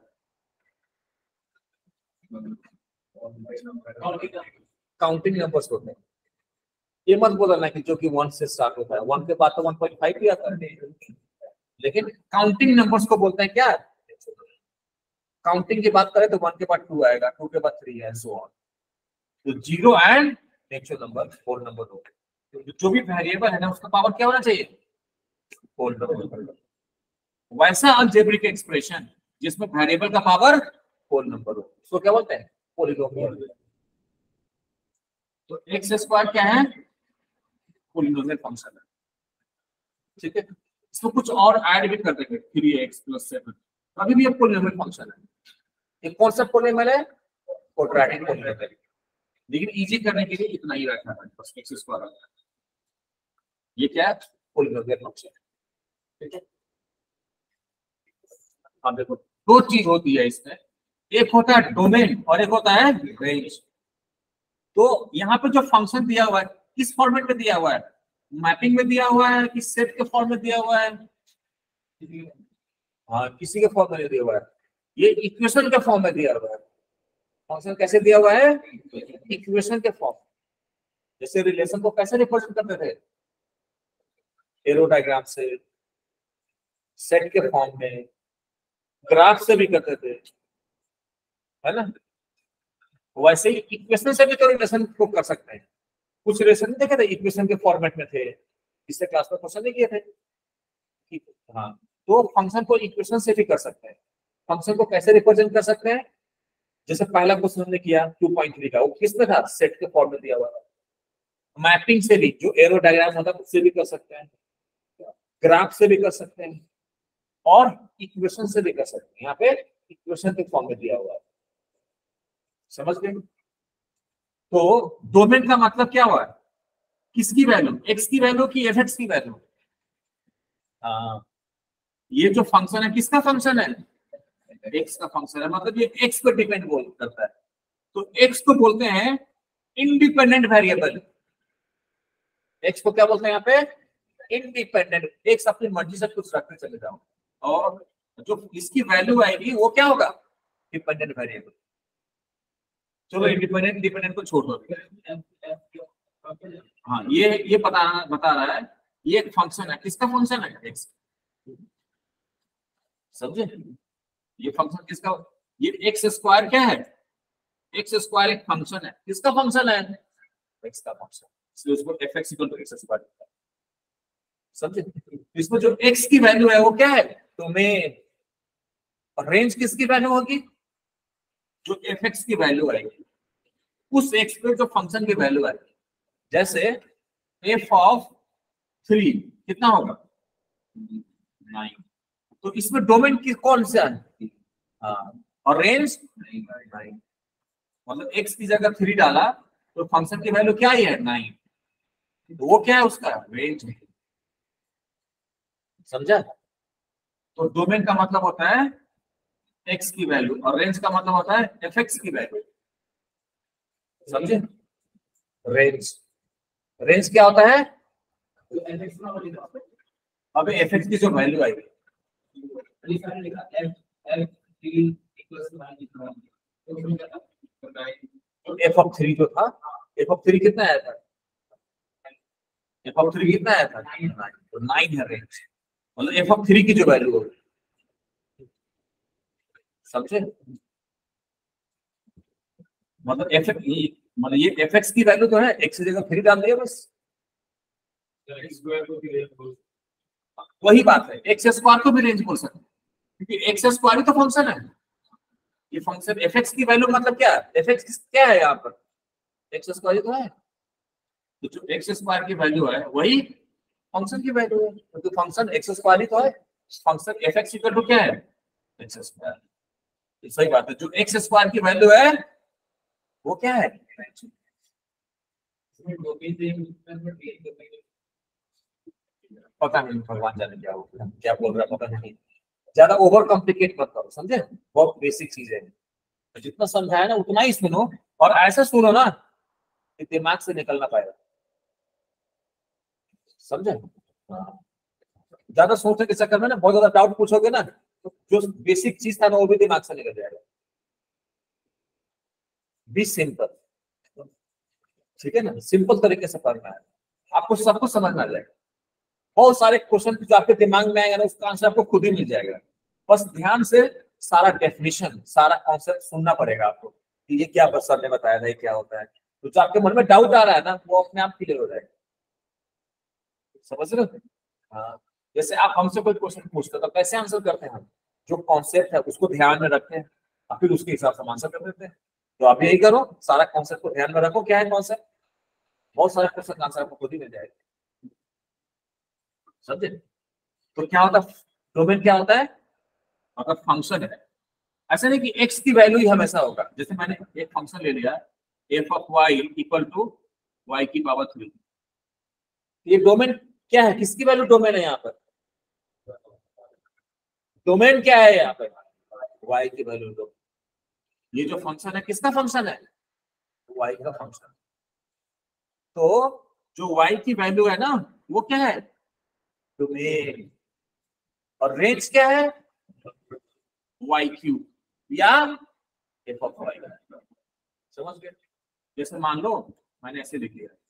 काउंटिंग नंबर्स होते हैं। ये मत बोलना कि जो कि 1 से स्टार्ट होता है, 1 के बाद तो 1.5 भी आता है, लेकिन काउंटिंग नंबर्स को बोलते हैं क्या? काउंटिंग की बात करें तो 1 के बाद 2 आएगा, 2 के बाद 3 है, सो ऑन। तो zero and natural number whole number हो गए। तो जो भी वेरिएबल है ना, उसका पावर क्या होना चाहिए? Whole number. वैसा अलजेब्रिक एक्सप्रेशन जिसमें वेरिएबल का पावर होल नंबर हो, उसको क्या बोलते हैं? पॉलिनोमियल। तो एक्स स्क्वायर क्या है? पॉलिनोमियल फंक्शन है, ठीक है। इसको कुछ और ऐड भी कर देंगे, 3x + 7, अभी भी ये पॉलिनोमियल फंक्शन है। एक कौन सा पॉलिनोमियल है? Quadratic polynomial. लेकिन इजी करने के लिए इतना ही रखा है, बस एक्स स्क्वायर। ये क्या है? पॉलिनोमियल फंक्शन, ठीक है। अब देखो, दो चीज होती है इसमें, एक होता है डोमेन और एक होता है रेंज। तो यहाँ पे जो फंक्शन दिया हुआ है, किस फॉर्मेट में दिया हुआ है? मैपिंग में दिया हुआ है कि सेट के फॉर्म में दिया हुआ है? हाँ, किसी के फॉर्म में दिया हुआ है, ये इक्वेशन के फॉर्म में दिया हुआ है। फंक्शन कैसे दिया हुआ है? इक्वेशन के फॉर्म। जैसे रिलेशन को कैसे रिप्रेजेंट करते थे? एरो डायग्राम से, सेट के फॉर्म में, ग्राफ से भी करते थे, है ना। वैसे ही इक्वेशन से भी तो रिलेशन को कर सकते हैं। कुछ रिलेशन देखे थे इक्वेशन के फॉर्मेट में थे, इससे क्लास में क्वेश्चन नहीं किए थे। हाँ, तो फंक्शन को इक्वेशन से भी कर सकते हैं। फंक्शन को कैसे रिप्रेजेंट कर सकते हैं? जैसे पहला क्वेश्चन हमने किया 2.3 का, वो किसमें था? सेट के फॉर्म में दिया हुआ था। मैपिंग से भी, जो एरो डायग्राम होता है उससे भी कर सकते हैं, ग्राफ से भी कर सकते हैं, और इक्वेशन से भी कर सकते हैं। यहाँ पे इक्वेशन के फॉर्म में दिया हुआ है, समझ गए? तो डोमेन का मतलब क्या हुआ? किसकी वैल्यू? एक्स की वैल्यू की एफ एक्स की वैल्यू? ये जो फंक्शन है किसका फंक्शन है? एक्स का फंक्शन है, मतलब ये एक्स पर डिपेंड करता है। तो एक्स को बोलते हैं इंडिपेंडेंट वेरिएबल। एक्स को क्या बोलते हैं यहाँ पे? इंडिपेंडेंट। एक्स अपनी मर्जी से कुछ रखते चले जाओ, और जो इसकी वैल्यू आएगी वो क्या होगा? Dependent variable. चलो इंडिपेंडेंट डिपेंडेंट को छोड़ दो। हाँ, ये बता रहा है ये एक फंक्शन है। किसका फंक्शन है? एक्स। समझे? ये फंक्शन किसका? ये एक्स स्क्वायर क्या है? एक्स स्क्वायर एक फंक्शन है। किसका फंक्शन है? एक्स का फंक्शन, इसलिए उसको fx = x स्क्वायर। समझे? इसमें जो x की वैल्यू है वो क्या है? डोमेन। और रेंज किसकी वैल्यू होगी? जो fx की वैल्यू आएगी, उस x पे जो फंक्शन की वैल्यू आएगी। जैसे f(3) कितना होगा? 9। तो इसमें डोमेन की कौन सा है? हाँ, और रेंज 9। मतलब x की जगह 3 डाला तो फंक्शन की वैल्यू क्या ही है? 9। तो वो क्या है? उसका रेंज। समझा? तो डोमेन का मतलब होता है x की वैल्यू और रेंज का मतलब होता है fx की वैल्यू। समझे? रेंज, रेंज क्या होता है? अब fx की जो वैल्यू आएगी, f(3) जो था, f(3) कितना आया था? f(3) कितना आया था? 9। तो 9 है रेंज, मतलब f(3) की जो वैल्यू होगी। समझे? मतलब मतलब ये fx की वैल्यू तो है, x की जगह 3 डाल दिया बस। वही बात है, एक्स स्क्वायर को भी रेंज बोल सकते हैं क्योंकि एक्स स्क्वायर ही तो फंक्शन है। ये फंक्शन fx की वैल्यू मतलब क्या है? fx क्या है यहाँ पर? एक्स स्क्वायर ही तो है। तो जो एक्स स्क्वायर की वैल्यू है वही फंक्शन की वैल्यू है, तो फंक्शन एक्स स्क्वायर ही तो है। फंक्शन fx इक्वल टू क्या है? X square. सही बात है, जो एक्स स्क्वायर की वैल्यू है वो क्या है? पता नहीं, भगवान जाने क्या होगा, क्या बोल रहा है पता नहीं। ज्यादा ओवर कॉम्प्लिकेट मत करो, समझे? बहुत बेसिक चीज है, तो जितना समझाया ना उतना ही सुनो, और ऐसा सुनो ना कि दिमाग से निकलना पाएगा। समझे? हाँ। ज्यादा सोचने के चक्कर में ना बहुत ज्यादा डाउट पूछोगे ना, तो जो बेसिक चीज था ना वो भी दिमाग से निकल जाएगा। बी सिंपल, ठीक है ना? सिंपल तरीके से पढ़ना है, आपको सब कुछ समझ में आ जाएगा। बहुत सारे क्वेश्चन जो आपके दिमाग में आएगा ना उसका आंसर आपको खुद ही मिल जाएगा। बस ध्यान से सारा डेफिनेशन, सारा कॉन्सेप्ट सुनना पड़ेगा आपको कि ये क्या बस सर ने बताया था, ये क्या होता है। तो जो आपके मन में डाउट आ रहा है ना वो अपने आप क्लियर हो जाएगा। समझ रहे हो? हाँ, जैसे आप हमसे कोई क्वेश्चन पूछते हो तो कैसे आंसर करते हैं हम? जो कॉन्सेप्ट है उसको ध्यान में रखते हैं और फिर उसके हिसाब से आंसर कर देते हैं। तो आप यही करो, सारा कॉन्सेप्ट को ध्यान में रखो, क्या है कॉन्सेप्ट, बहुत सारे क्वेश्चन का आंसर आपको खुद ही मिल जाएगा। समझे? तो क्या होता है डोमेन? क्या होता है? अगर फंक्शन है, ऐसा नहीं कि x की वैल्यू ही हमेशा होगा। जैसे मैंने एक फंक्शन ले लिया f(y) इक्वल टू y की पावर 3। ये डोमेन क्या है? किसकी वैल्यू डोमेन है यहाँ पर? डोमेन क्या है यहाँ पर? y की वैल्यू डोमेन। ये जो फंक्शन है किसका फंक्शन है? y का फंक्शन। तो जो y की वैल्यू है ना वो क्या है? डोमेन। और रेंज क्या है? y³ या f(y). समझ गए? जैसे मान लो मैंने ऐसे लिख लिया,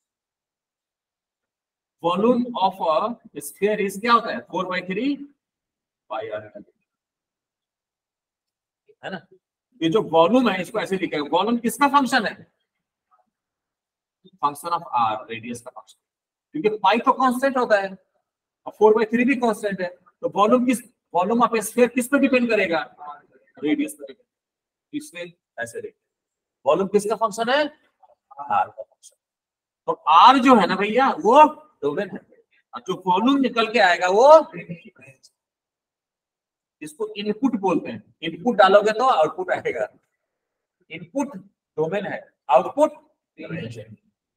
volume of a sphere is क्या होता है? 4/3 पाई आर, है ना? ये जो वॉल्यूम है इसको ऐसे लिखेगा। वॉल्यूम किसका फंक्शन है? फंक्शन ऑफ आर, रेडियस का फंक्शन, क्योंकि पाई तो कांस्टेंट होता है और 4/3 भी कांस्टेंट है। तो वॉल्यूम ऑफ स्फीयर किस पे डिपेंड करेगा? रेडियस पे। इसलिए ऐसे लिखते, वॉल्यूम किसका फंक्शन है? आर का फंक्शन। तो आर जो है ना भैया वो डोमेन है, और जो वॉल्यूम निकल के आएगा वो रेंज। इसको इनपुट बोलते हैं। इनपुट डालोगे तो आउटपुट आएगा। इनपुट डोमेन है, आउटपुट रेंज है।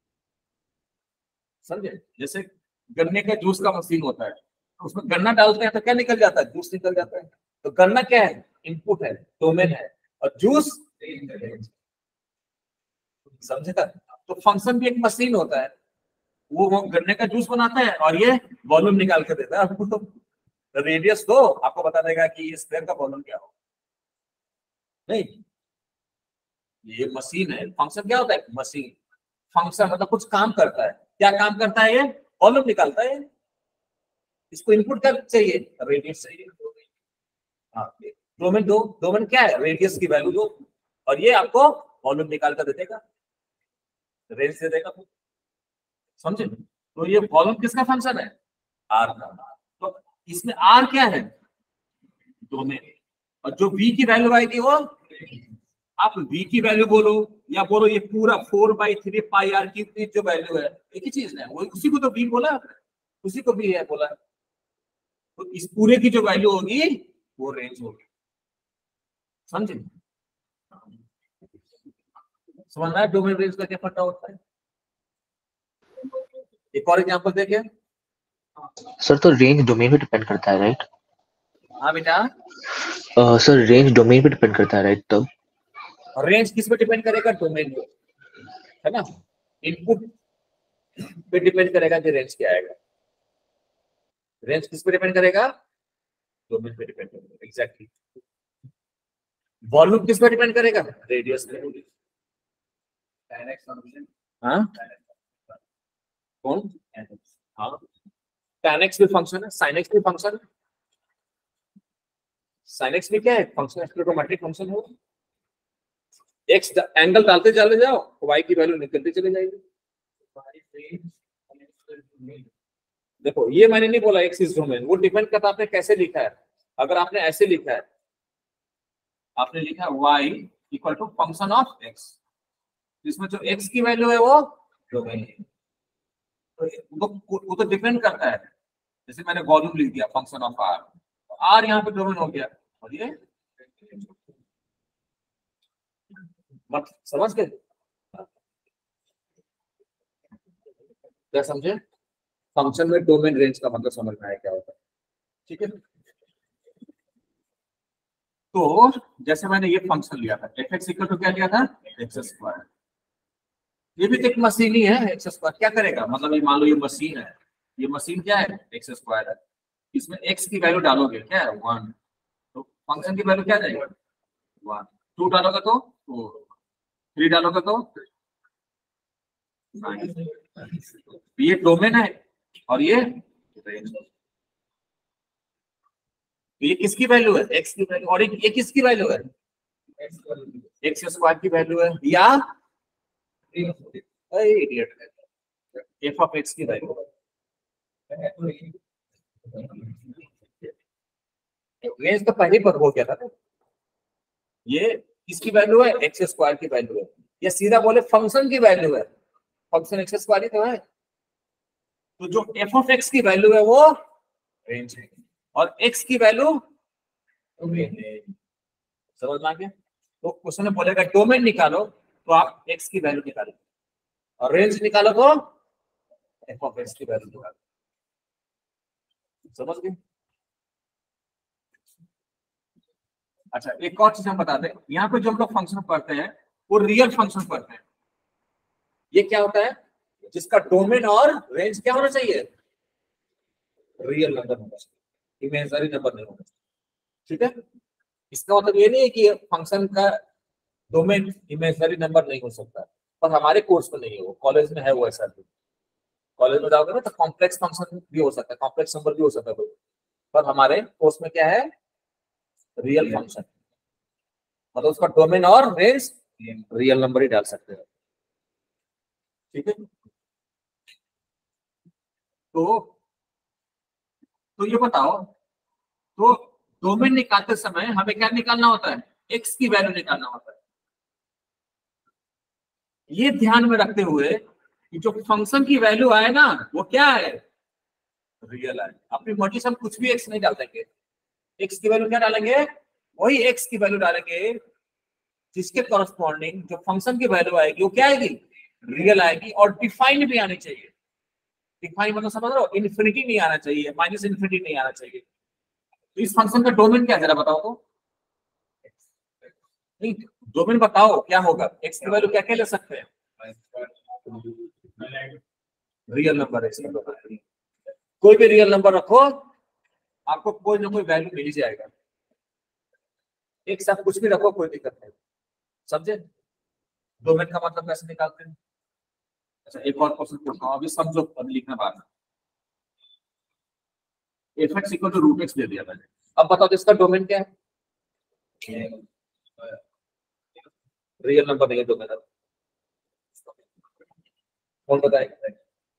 समझे? जैसे गन्ने का जूस का मशीन होता है, उसमें गन्ना डालते हैं तो क्या निकल जाता है? जूस निकल जाता है। तो गन्ना क्या है? इनपुट है, डोमेन है, और जूस रेंज। समझे? तो फंक्शन भी एक मशीन होता है, वो गन्ने का जूस बनाता है और ये वॉल्यूम निकाल के देता है आपको। तो रेडियस दो, आपको बता देगा कि ये स्फीयर का वॉल्यूम क्या हो। नहीं, ये मशीन है। फंक्शन क्या होता है? मशीन। फंक्शन मतलब कुछ काम करता है। क्या काम करता है? ये वॉल्यूम निकालता है। इसको इनपुट क्या चाहिए? रेडियस चाहिए। हाँ, डोमेन दो। डोमेन क्या है? रेडियस की वैल्यू दो, और ये आपको वॉल्यूम निकाल कर दे देगा, रेंज दे देगा। समझे? तो ये वॉल्यूम किसका फंक्शन है? आर का। तो इसमें आर क्या है? डोमेन। और जो v की वैल्यू आएगी वो, आप v की वैल्यू बोलो या बोलो ये पूरा 4/3 पाई आर की जो वैल्यू है, एक ही चीज है वो, उसी को तो v बोला, उसी को v है बोला। तो इस पूरे की जो वैल्यू होगी वो रेंज होगी। समझे? समझ में आया डोमेन रेंज का क्या पता होता है? एक और एग्जांपल देखिए। सर तो रेंज डोमेन पे डिपेंड करता है, राइट? हाँ बेटा, सर रेंज डोमेन पे डिपेंड करता है, राइट? तब रेंज किस पे डिपेंड करेगा? डोमेन पे, है ना? इनपुट पे डिपेंड करेगा कि रेंज क्या आएगा। रेंज किस पे डिपेंड करेगा? डोमेन पे डिपेंड करेगा। एग्जैक्टली। वॉल्यूम किस पे डिपेंड करेगा? रेडियस पे। Direct solution. हाँ कौन? हाँ tan x भी फंक्शन है, sin x भी फंक्शन है। sin x भी क्या है? फंक्शन, एक्सप्लोमेट्रिक फंक्शन है। x एंगल डालते चले जाओ, y की वैल्यू निकलती चली जाएगी। देखो ये मैंने नहीं बोला x इज डोमेन, वो डिपेंड करता है आपने कैसे लिखा है। अगर आपने ऐसे लिखा है, आपने लिखा y equal to function of x, इसमें जो x की वैल्यू है वो डोमेन है। वो तो डिपेंड करता है। जैसे मैंने वॉल्यूम लिख दिया फंक्शन ऑफ r, तो r यहाँ पे डोमेन हो गया, और ये मत समझ गए? क्या समझे? फंक्शन में डोमेन रेंज का मतलब समझ में आया क्या होता है? ठीक है। तो जैसे मैंने ये फंक्शन लिया था एफ एक्स इक्वल टू क्या लिया था? X square. ये भी एक मशीन ही है। एक्स स्क्वायर क्या करेगा? मतलब ये मान लो ये मशीन है, ये मशीन क्या है? एक्स स्क्वायर है। इसमें एक्स की वैल्यू डालोगे क्या है? 1, तो फंक्शन की वैल्यू क्या जाएगी? 1। 2 डालोगे तो 4, 3 डालोगे तो 9। ये डोमेन है और ये रेंज। ये किसकी वैल्यू है? एक्स की वैल्यू। और ये किसकी वैल्यू है? एक्स स्क्वायर की वैल्यू है, या इडियट है, एफ ऑफ एक्स की वैल्यू। रेंज तो पहले पर हो गया था ना। ये किसकी वैल्यू है? एक्स स्क्वायर की वैल्यू है। ये सीधा बोले फंक्शन की वैल्यू है, फंक्शन एक्स स्क्वायर ही तो है। तो जो एफ ऑफ एक्स की वैल्यू है वो रेंज है, और एक्स की वैल्यू समझ में आ गया? तो क्वेश्चन में बोलेगा डोमेन निकालो, तो आप एक्स की वैल्यू निकालो, और रेंज निकालो तो एफ ऑफ एक्स की वैल्यू निकालो। समझ गए? अच्छा एक और चीज हम बता दें, यहाँ पे जो हम लोग फंक्शन पढ़ते हैं वो रियल फंक्शन पढ़ते हैं। ये क्या होता है? जिसका डोमेन और रेंज क्या होना चाहिए? रियल नंबर होना चाहिए, इमेजिनरी नंबर नहीं होना चाहिए। ठीक है? इसका मतलब ये नहीं है कि फंक्शन का डोमेन इमेजिनरी नंबर नहीं हो सकता, पर हमारे कोर्स में नहीं है, वो कॉलेज में है वो ऐसा। कॉलेज में जाओगे ना तो कॉम्प्लेक्स फंक्शन भी हो सकता है, कॉम्प्लेक्स नंबर भी हो सकता है, पर हमारे कोर्स में क्या है? Real function. मतलब उसका डोमेन और रेंज रियल नंबर ही डाल सकते हैं। ठीक है? तो ये बताओ, तो डोमेन निकालते समय हमें क्या निकालना होता है? एक्स की वैल्यू निकालना होता है। ये ध्यान में रखते हुए कि जो फंक्शन की वैल्यू आए ना वो क्या है? रियल है। अपनी मर्जी से हम कुछ भी एक्स नहीं डाल देंगे। एक्स की वैल्यू क्या डालेंगे? वही एक्स की वैल्यू डालेंगे जिसके कॉरस्पॉन्डिंग जो फंक्शन की वैल्यू आएगी वो क्या आएगी? रियल आएगी, और डिफाइंड भी आनी चाहिए। डिफाइन मतलब समझ रहे हो? इन्फिनिटी नहीं आना चाहिए, माइनस इन्फिनिटी नहीं आना चाहिए। तो इस फंक्शन का डोमेन क्या है जरा बताओ तो? नहीं, डोमेन बताओ क्या होगा? एक्स की वैल्यू क्या क्या ले सकते हैं? रियल नंबर है। कोई भी रियल नंबर रखो, आपको कोई ना कोई वैल्यू मिल जाएगा। एक साथ कुछ भी रखो, कोई दिक्कत नहीं। समझे? डोमेन का मतलब कैसे निकालते हैं? अच्छा एक और क्वेश्चन पूछता हूँ, अभी समझो, अभी लिखना बात। F x equal to root x दे दिया मैंने। अब बताओ इसका डोमेन क्या है? रियल नंबर नहीं है डोमेन। कौन बताएगा?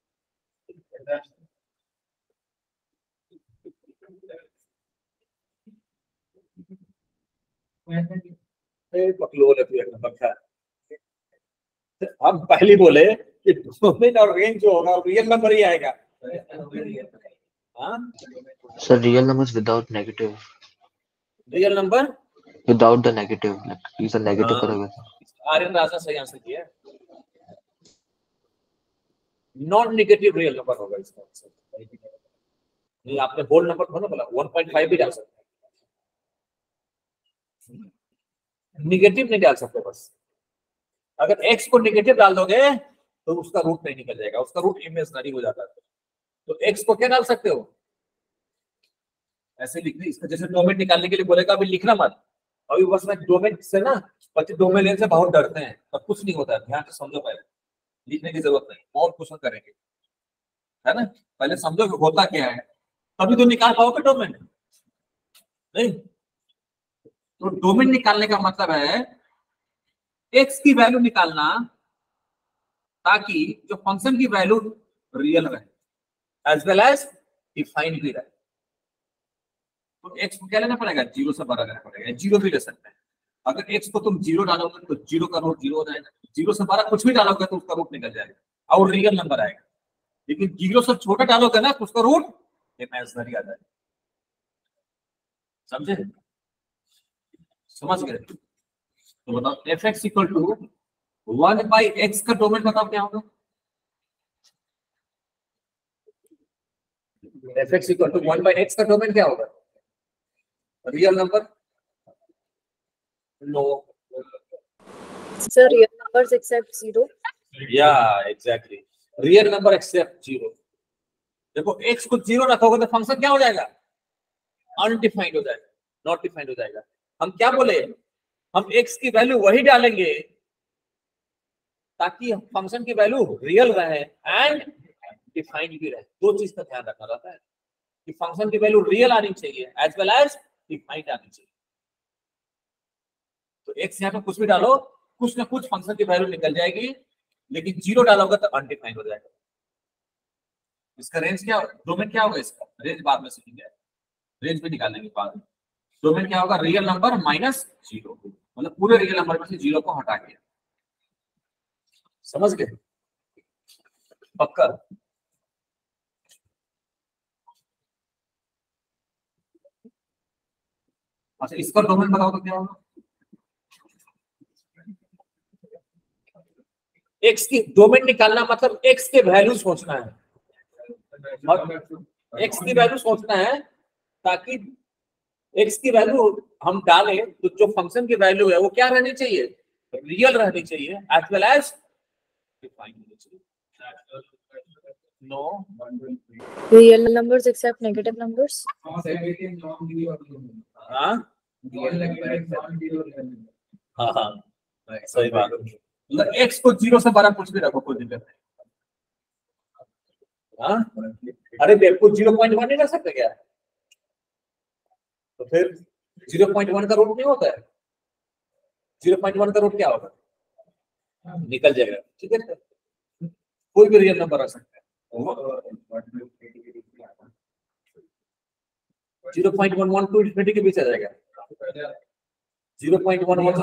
हम पहले बोले कि डोमेन और रेंज जो होगा रियल नंबर ही आएगा। हाँ? Sir, real numbers without negative. Real number Without the negative. Like, these are negative करोगे तो. आर्यन राजा सही आंसर किया है। नॉन निगेटिव रियल नंबर होगा इसका आंसर। नहीं, आपने होल नंबर थोड़ा बोला, 1.5 भी डाल सकते हैं, निगेटिव नहीं डाल सकते। बस अगर x को निगेटिव डाल दोगे तो उसका रूट नहीं निकल जाएगा, उसका रूट इमेजिनरी हो जाता है। तो x को क्या डाल सकते हो, ऐसे लिखने, इसका जैसे डोमेन निकालने के लिए बोलेगा, अभी लिखना मत, अभी बस मैं डोमेन से ना, बच्चे डोमेन से बहुत डरते हैं, पर कुछ नहीं होता है, ध्यान से समझो, पहले लिखने की जरूरत नहीं, और क्वेश्चन करेंगे, है ना। पहले समझो कि होता क्या है, तभी तो निकाल पाओगे डोमेन। नहीं तो डोमेन निकालने का मतलब है x की वैल्यू निकालना, ताकि जो फंक्शन की वैल्यू रियल रहे एज वेल एज डिफाइंड भी रहे। तो x को क्या लेना पड़ेगा, 0 से बड़ा लेना पड़ेगा, 0 भी ले सकते हैं। अगर x को तुम 0 डालोगे तो 0 का रूट 0 हो जाएगा, 0 से बड़ा कुछ भी डालोगे तो उसका रूट निकल जाएगा और रियल नंबर आएगा। लेकिन 0 से छोटा डालोगे ना तो उसका रूट इमेजिनरी आ जाएगा। समझे, समझ गए? तो बताओ f(x) इक्वल टू 1/x का डोमेन बताओ क्या होगा। f(x) इक्वल टू 1/x का डोमेन क्या होगा, real number? No. Sir, real numbers except 0. या एग्जैक्टली, रियल नंबर एक्सेप्ट 0। देखो x को 0 रखोगे तो फंक्शन क्या हो जाएगा, अनडिफाइंड हो जाएगा, नॉट डिफाइंड हो जाएगा। हम क्या बोले, हम x की वैल्यू वही डालेंगे ताकि फंक्शन की वैल्यू रियल रहे एंड डिफाइंड भी रहे। दो चीज का ध्यान रखना रहता है कि फंक्शन की वैल्यू रियल आनी चाहिए एज वेल एज डिफाइंड आनी चाहिए। तो x यहाँ पे कुछ भी डालो, कुछ ना कुछ फंक्शन की वैल्यू निकल जाएगी, लेकिन 0 डालोगे तो अनडिफाइंड हो जाएगा। इसका रेंज क्या, डोमेन क्या होगा, इसका रेंज बाद में सीखेंगे, रेंज भी निकालने के बाद। डोमेन क्या होगा, रियल नंबर माइनस 0, मतलब पूरे रियल नंबर में से 0 को हटा दिया। समझ गए, पक्का? अच्छा, इसका डोमेन बताओ तो क्या होगा। x की डोमेन निकालना मतलब x के वैल्यू सोचना है, x की वैल्यू सोचना है, ताकि x की वैल्यू हम डालें तो जो फंक्शन की वैल्यू है वो क्या रहनी चाहिए, रियल रहनी चाहिए एज वेल एज डिफाइंड होनी चाहिए। No, Real numbers except negative numbers. हाँ हाँ हाँ, सही बात है। मतलब x को 0 से बड़ा कुछ भी रखो, कोई दिक्कत नहीं। हाँ, अरे बेवकूफ 0.1 नहीं रख सकते क्या, तो फिर 0.1 का रूट नहीं होता है, 0.1 का रूट क्या होगा, निकल जाएगा। ठीक है, कोई भी रियल नंबर रख सकते हैं। 0.11 टू इन्फिनिटी के बीच आ जाएगा, 0.11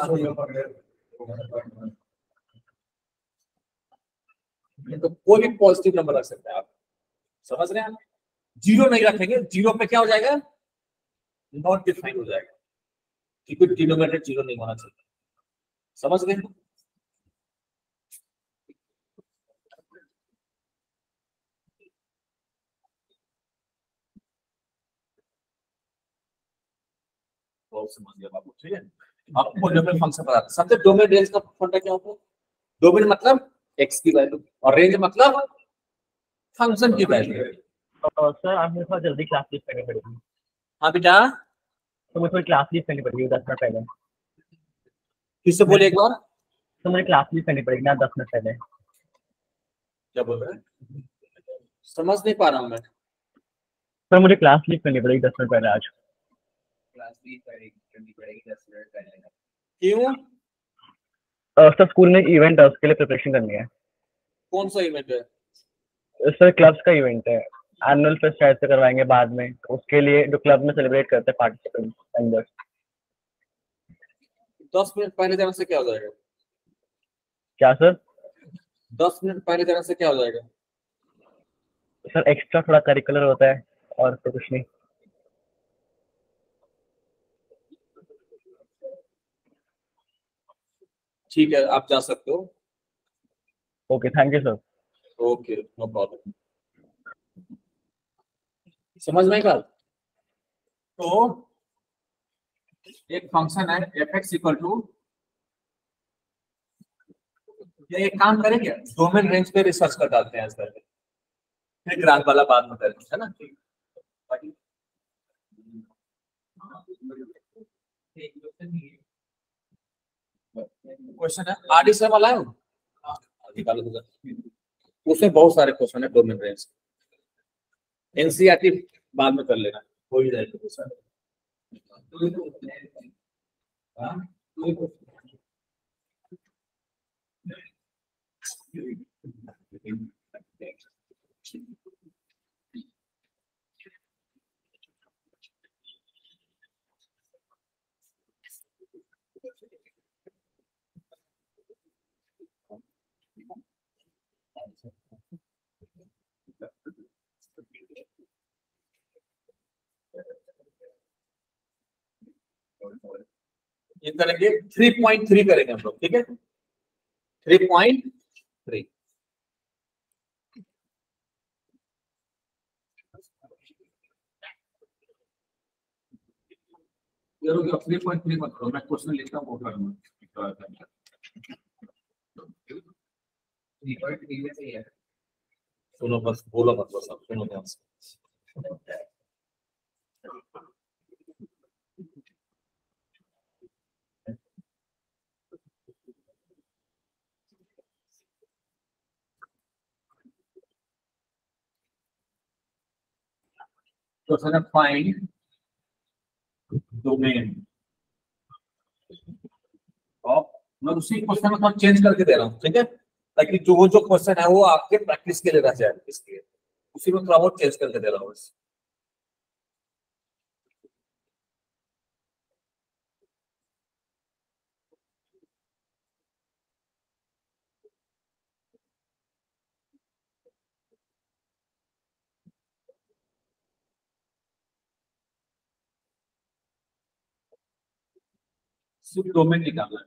तो कोई भी पॉजिटिव नंबर रख सकते हैं आप। समझ रहे हैं, 0 नहीं रखेंगे, 0 पे क्या हो जाएगा, नॉट डिफाइंड हो जाएगा, क्योंकि डिनोमिनेटर 0 नहीं होना चाहिए। समझ गए? बहुत समझ गया बाबू। ठीक है, आपको डोमेन फंक्शन पता है। सबसे डोमेन रेंज का फंडा क्या होता है, डोमेन मतलब x की वैल्यू और रेंज मतलब फंक्शन की वैल्यू। सर आप मुझे थोड़ा जल्दी क्लास लीव करनी पड़ेगी, हाँ बेटा, तो मुझे थोड़ी क्लास लीव करनी पड़ेगी 10 मिनट पहले। फिर से बोलिए एक बार। तो मुझे क्लास लीव करनी पड़ेगी ना 10 मिनट पहले। क्या बोल रहे हैं, समझ नहीं पा रहा हूँ मैं। सर मुझे क्लास लीव करनी पड़ेगी 10 मिनट पहले आज। क्लास भी करनी पड़ेगी 10 मिनट पहले। क्यों, सर स्कूल में एक इवेंट है, उसके लिए प्रिपरेशन करनी है। कौन सा इवेंट है? सर क्लब्स का इवेंट है, एनुअल फेस्ट शायद से करवाएंगे बाद में, तो उसके लिए जो क्लब में सेलिब्रेट करते हैं पार्टिसिपेंट्स मेंबर्स। 10 मिनट पहले जाने से क्या हो जाएगा, क्या सर? 10 मिनट पहले जाने से क्या हो जाएगा? सर एक्स्ट्रा थोड़ा करिकुलर होता है और तो कुछ नहीं। ठीक है, आप जा सकते हो। Okay, thank you sir. Okay, no problem. समझ में कल? तो एक फंक्शन है एफ एक्स इक्वल टू, ये एक काम करेंगे, डोमेन रेंज पे रिसर्च कर डालते हैं आंसर, फिर ग्राफ वाला बाद में करेंगे, है ना? क्वेश्चन है आरडीएसए वाला है, निकालो तो। उसमें बहुत सारे क्वेश्चन है डोमेन रेंज, एनसीईआरटी बाद में कर लेना, हो ही जाएगा वो सारे। हाँ? ये करेंगे 3.3 करेंगे हम लोग, ठीक है? 3.3 ये 3.3 मत करो, मैं क्वेश्चन लिखता हूँ वो करूंगा। 3.3 में सही है। सुनो बस, बोलो मत, बस आप सुनो ध्यान से। क्वेश्चन है फाइंड डोमेन ऑफ, मैं उसी क्वेश्चन में थोड़ा चेंज करके दे रहा हूँ, ठीक है? ताकि जो जो क्वेश्चन है वो आपके प्रैक्टिस के लिए रह जाए, इसलिए उसी में थोड़ा बहुत चेंज करके दे रहा हूँ बस। सिर्फ डोमेन निकालना है।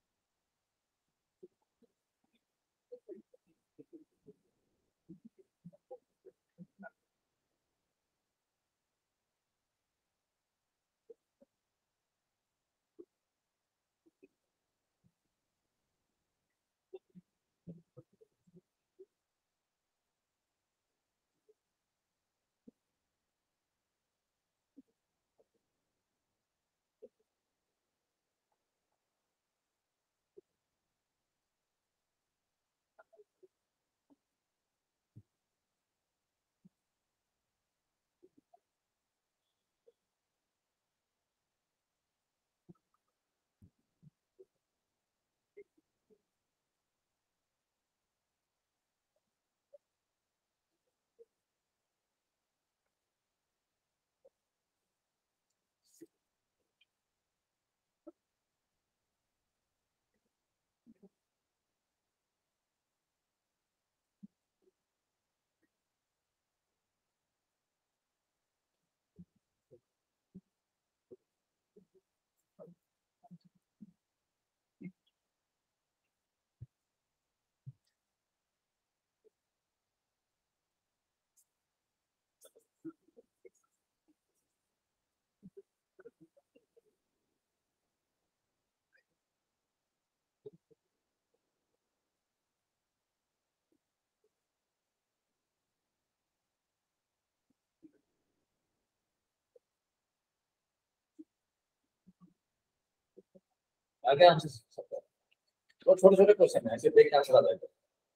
आगे आंसर, तो छोटे छोटे क्वेश्चन है, ऐसे देख के आंसर आ जाएगा।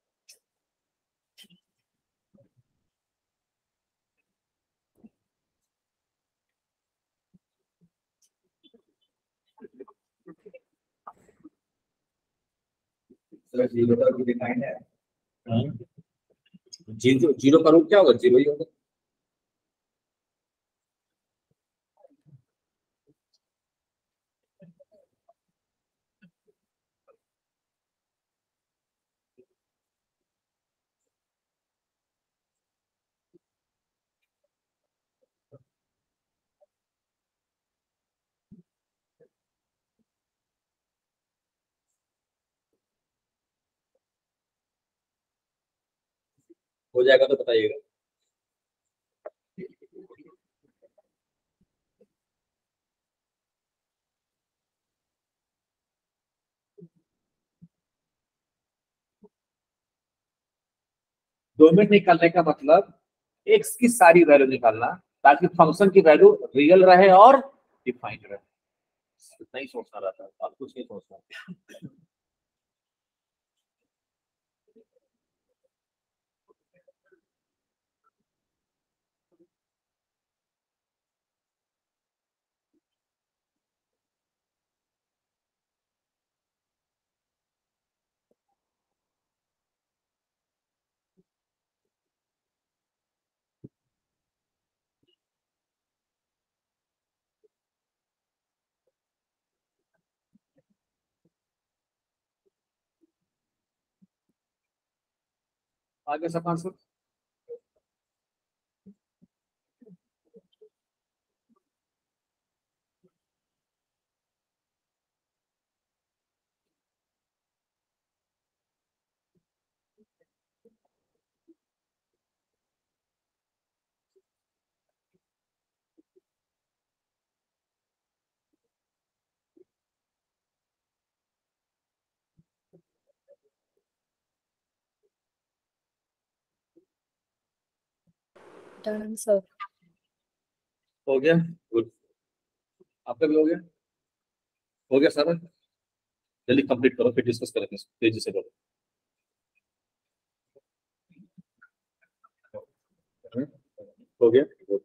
सर जीरो का भी डिफाइंड है। जीरो, जीरो का रूट क्या होगा? जीरो ही होगा। हो जाएगा तो बताइएगा। डोमेन निकालने का मतलब एक्स की सारी वैल्यू निकालना, ताकि फंक्शन की वैल्यू रियल रहे और डिफाइंड रहे। इतना ही सोचना रहता है, आप कुछ नहीं सोचना। आगे सब आंसर। Done, sir. हो गया, गुड। आपका भी हो गया सर। जल्दी कंप्लीट करो, फिर डिस्कस करेंगे, तेजी से करो। हो गया, गुड।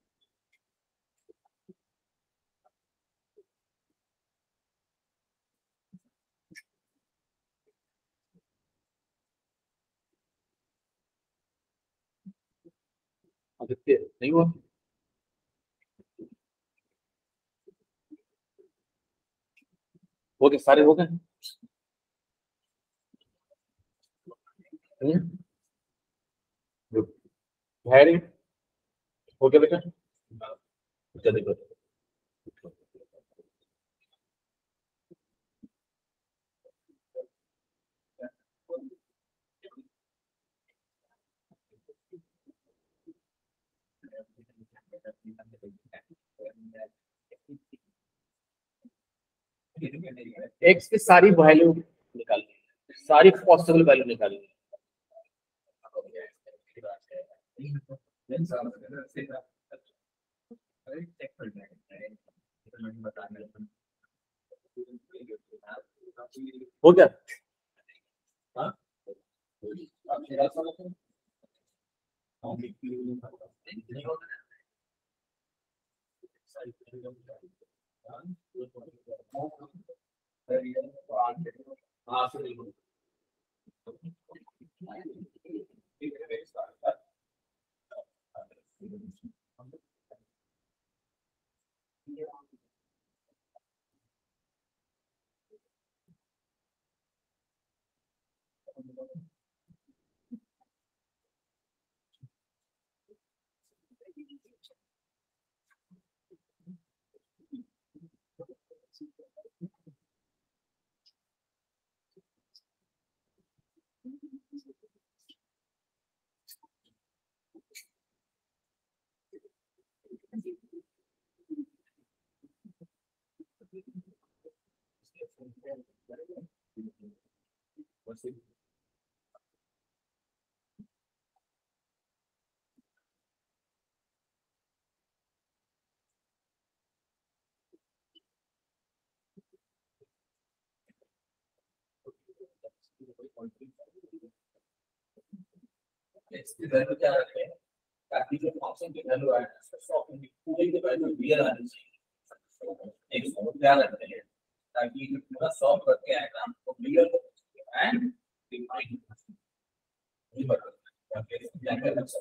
आदित्य नहीं हुआ? हो गए, सारे हो गए। गुड। हैरी हो गया बेटा? जल्दी करो। एक्स की सारी वैल्यू निकालनी है, सारी पॉसिबल वैल्यू निकालनी है। हो गया? हाँ? हाँ, बिल्कुल। इसकी वैल्यू क्या रखते हैं, ताकि जो फंक्शन की वैल्यू आए उसको पूरी की वैल्यू रियल आनी चाहिए। एक सॉल्व क्या रखते हैं, ताकि जो पूरा सॉल्व करके आएगा वो रियल एंड डिफाइंड हो। क्या कर सकते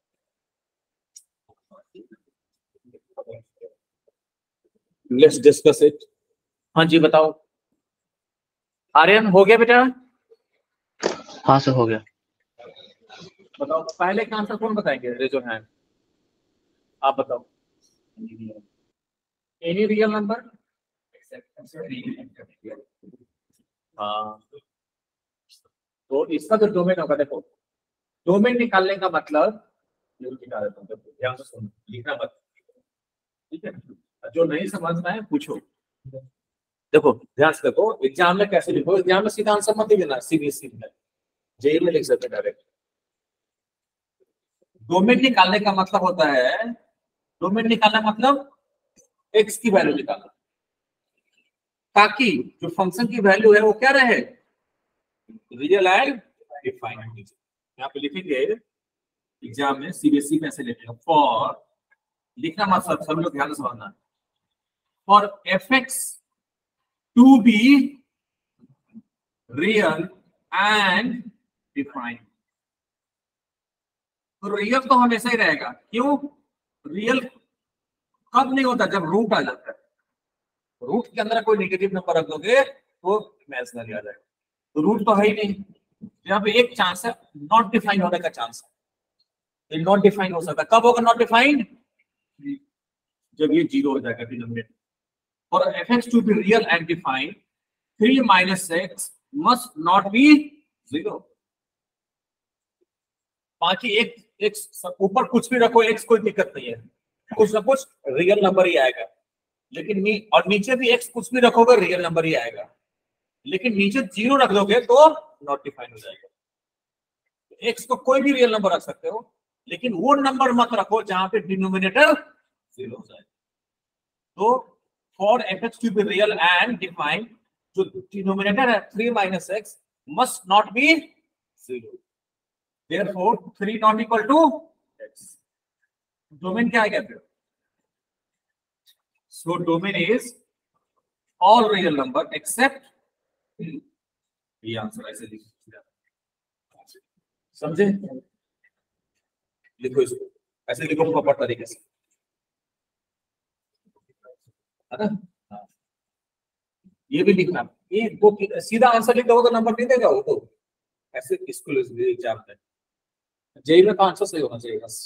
हैं, लेट्स डिस्कस इट। हाँ जी बताओ। आर्यन हो गया बेटा? हाँ सर, हो गया। बताओ पहले का आंसर कौन बताएंगे? Raise your hand. आप बताओ। Any real number? हाँ, तो इसका जो डोमेन होगा, देखो डोमेन निकालने का मतलब ये निकाल देता हूं, देखो, ध्यान से सुनो, लिखना मत, ठीक है? जो नहीं समझ में है पूछो। देखो ध्यान से देखो, एग्जाम में कैसे लिखो, एग्जाम में सीधा आंसर मत देना, सीबीएसई में, जेईई में लिख सकते डायरेक्ट। डोमेन निकालने का मतलब होता है, डोमेन निकालना मतलब एक्स की वैल्यू निकालना, ताकि जो फंक्शन की वैल्यू है वो क्या रहे, रियल एंड डिफाइंड। यहाँ पे लिखेंगे एग्जाम में, सीबीएसई में ऐसे लिखेंगे, फॉर, लिखना मत सब लोग ध्यान से समझना, for fx to be real and defined. तो रियल तो हमेशा ही रहेगा, क्यों? रियल कब नहीं होता, जब रूट आ जाता है। रूट के अंदर कोई नेगेटिव नंबर रख दोगे तो इमेजिनरी आ जाएगा, तो रूट तो है ही नहीं। यहाँ पे एक चांस है नॉट डिफाइंड होने का चांस है, नॉट डिफाइंड हो सकता है। कब होगा नॉट डिफाइंड? जब ये जीरो हो जाएगा denominator. For fx to be real and defined, 3 minus x must not be 0. बाकी एक ऊपर कुछ भी रखो x, कोई दिक्कत नहीं है, कुछ ना कुछ रियल नंबर ही आएगा। लेकिन और नीचे भी x कुछ भी रखोगे रियल नंबर ही आएगा, लेकिन नीचे 0 रख दोगे तो नॉट डिफाइंड हो जाएगा। x को कोई भी रियल नंबर रख सकते हो, लेकिन वो नंबर मत रखो जहां पे डिनोमिनेटर 0 हो जाए। तो for fx to be real and defined, जो डिनोमिनेटर है 3 minus x must not be 0. Therefore 3 not equal to x. Domain क्या है फिर? So domain is all real number except, ये आंसर ऐसे लिखो, समझे? लिखो इसको ऐसे, लिखो प्रॉपर तरीके से, है ना? हाँ। ये भी लिखना, ये दो सीधा आंसर लिख दोगे तो नंबर नहीं देगा वो, तो ऐसे स्कूल एग्जाम में, जेईई में आंसर सही होना चाहिए बस।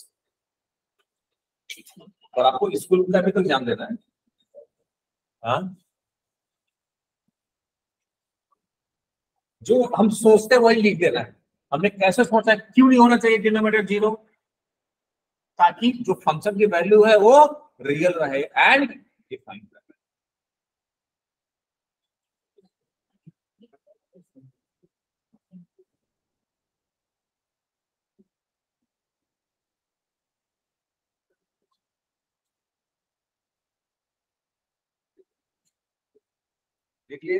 और आपको स्कूल का भी तो एग्जाम देना है। हाँ, जो हम सोचते हैं वही लिख देना है। हमने कैसे सोचा है, क्यों नहीं होना चाहिए डिनोमिनेटर 0? ताकि जो फंक्शन की वैल्यू है वो रियल रहे एंड डिफाइंड रहे। देखिए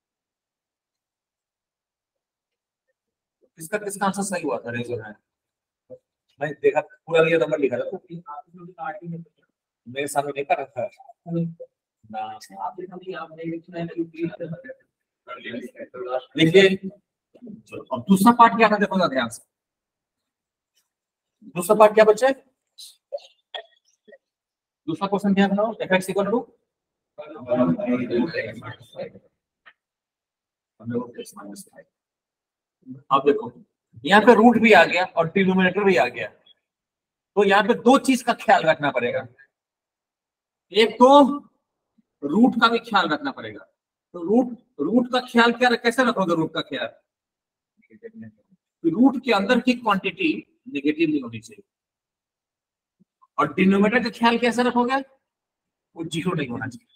किसका आंसर सही हुआ था, रेजर है। मैं देखा पूरा ये नंबर लिखा था, मेरे सामने नहीं कर रखा है ना। देखिए अब दूसरा पार्ट क्या था, देखो ध्यान से। दूसरा पार्ट क्या बच्चे? दूसरा क्वेश्चन क्या था? fx इक्वल टू, अब देखो यहाँ पे रूट भी आ गया और डिनोमिनेटर भी आ गया, तो यहाँ पे दो चीज का ख्याल रखना पड़ेगा। एक तो रूट का भी ख्याल रखना पड़ेगा। तो रूट का ख्याल क्या, कैसे रखोगे रूट का ख्याल? रूट के अंदर की क्वांटिटी नेगेटिव नहीं होनी चाहिए। और डिनोमिनेटर का ख्याल कैसे रखोगे? वो 0 नहीं होना चाहिए।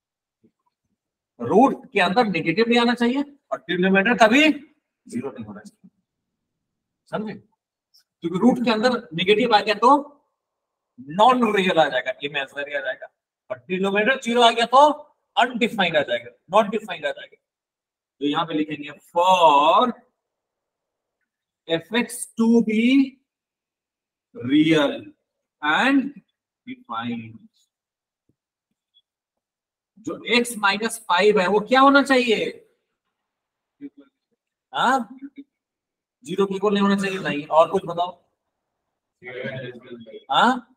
रूट के अंदर नेगेटिव नहीं आना चाहिए और डिनोमिनेटर का भी 0 नहीं होना चाहिए, समझे? क्योंकि रूट के अंदर नेगेटिव आ गया तो नॉन रियल आ जाएगा, इमेजिनरी आ जाएगा, और डिनोमिनेटर 0 आ गया तो अनडिफाइंड आ जाएगा, नॉट डिफाइंड आ जाएगा। तो यहां पे लिखेंगे for fx to be real and defined, जो x -5 है वो क्या होना चाहिए? हाँ, 0 की इक्वल नहीं होना चाहिए। नहीं, और कुछ बताओ। हाँ,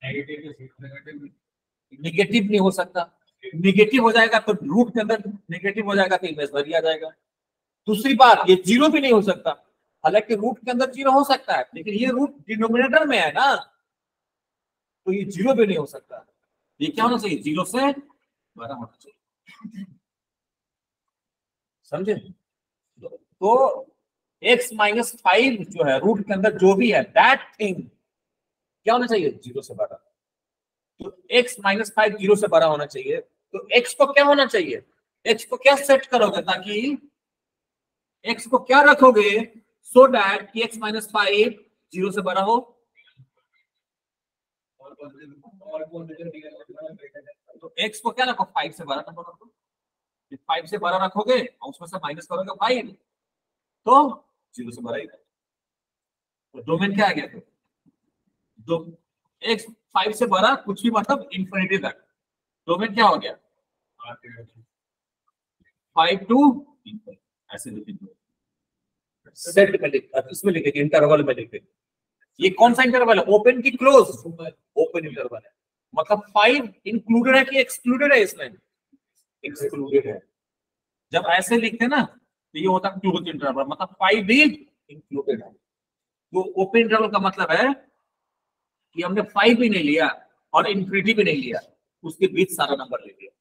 नेगेटिव नहीं हो सकता। नेगेटिव हो जाएगा तो रूट के अंदर नेगेटिव हो जाएगा तो इमेजिनरी आ जाएगा। दूसरी बात, ये 0 भी नहीं हो सकता। हालांकि रूट के अंदर 0 हो सकता है, लेकिन ये रूट डिनोमिनेटर में है ना, तो ये 0 भी नहीं हो सकता। ये क्या होना चाहिए? 0 से बड़ा होना चाहिए, समझे? तो x माइनस 5 जो है रूट के अंदर जो भी है दैट थिंग क्या होना चाहिए, 0 से बड़ा। तो x माइनस 5 0 से बड़ा होना चाहिए। तो x को क्या होना चाहिए, x को क्या सेट करोगे ताकि x को क्या रखोगे सो दैट कि x माइनस 5 0 से बड़ा हो। तो x को क्या रखो, 5 से बड़ा नंबर रखो। 5 से बड़ा रखोगे और उसमें से माइनस करोगे 5 तो 0 से बड़ा ही रहेगा। तो डोमेन क्या आ गया, तो x 5 से बड़ा कुछ भी मतलब इंफिनिटी तक, डोमेन क्या हो गया 5 टू ऐसे लिखेंगे, सेट में लिख, इसमें लिखेंगे इंटरवल में लिखेंगे। ये कौन सा इंटरवल है, ओपन की क्लोज, ओपन इंटरवल है। मतलब 5 इंक्लूडेड है कि एक्सक्लूडेड है, इसमें एक्सक्लूडेड है। जब ऐसे लिखते हैं ना तो ये होता है क्लोज इंटरवल, मतलब 5 भी इंक्लूडेड है। तो ओपन इंटरवल का मतलब है कि हमने 5 भी नहीं लिया और इंफिनिटी भी नहीं लिया, उसके बीच सारा नंबर ले लिया।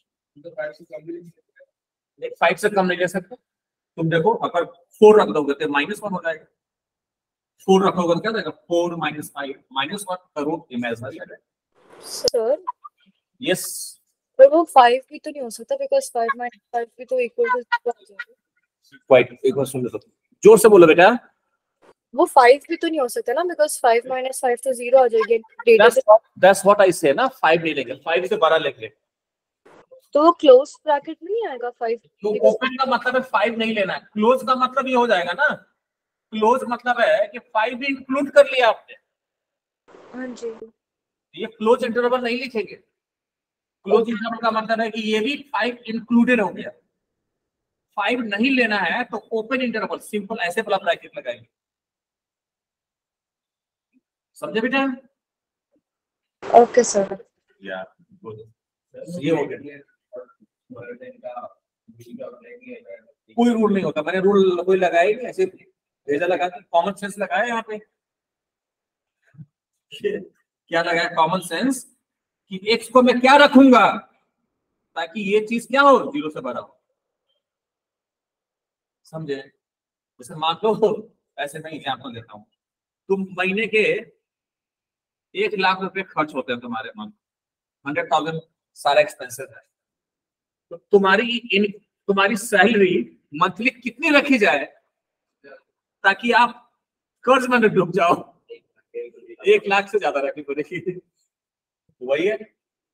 5 से कम नहीं ले सकते। तुम देखो अगर 4 रख दोगे तो -1 हो जाएगा, 4 रखोगे तो क्या देगा 4 माइनस 5 -1 का रूट इमेजिनरी है। सर यस पर वो 5 भी तो नहीं हो सकता बिकॉज 5 माइनस 5 भी तो इक्वल टू 0 आ जाएगा। क्वाइट, एक बार सुन लो, जोर से बोलो बेटा। वो 5 भी तो नहीं हो सकता ना बिकॉज 5 माइनस 5 तो 0 आ जाएगी That's data. that's what I say ना, 5 नहीं लेंगे, 5 से 12 लेंगे। तो वो क्लोज ब्रैकेट में नहीं आएगा 5 तो ओपन का मतलब है 5 नहीं लेना है, क्लोज का मतलब ये हो जाएगा ना, क्लोज मतलब है कि 5 भी इंक्लूड कर लिया आपने। हाँ जी ये क्लोज इंटरवल नहीं लिखेंगे, क्लोज इंटरवल का मतलब है कि ये भी 5 इंक्लूडेड हो गया। 5 नहीं लेना है तो ओपन इंटरवल सिंपल ऐसे वाला ब्रैकेट लगाएंगे, समझे बेटा। Okay sir. या ये हो गया, कोई रूल नहीं होता, मैंने रूल कोई लगाया ही नहीं, ऐसे भेजा लगा के कॉमन सेंस लगाया यहाँ पे। क्या लगाया कॉमन सेंस कि x को मैं क्या रखूंगा ताकि ये चीज क्या हो 0 से बड़ा हो, समझे। जैसे मान लो ऐसे मैं एग्जाम्पल देता हूँ, तुम महीने के 1 लाख रुपए खर्च होते हैं तुम्हारे मंथ, 100,000 सारा एक्सपेंसेस है, तो तुम्हारी सैलरी मंथली कितनी रखी जाए ताकि आप कर्ज में न डूब जाओ, 1 लाख से ज्यादा रखनी पड़ेगी, वही है,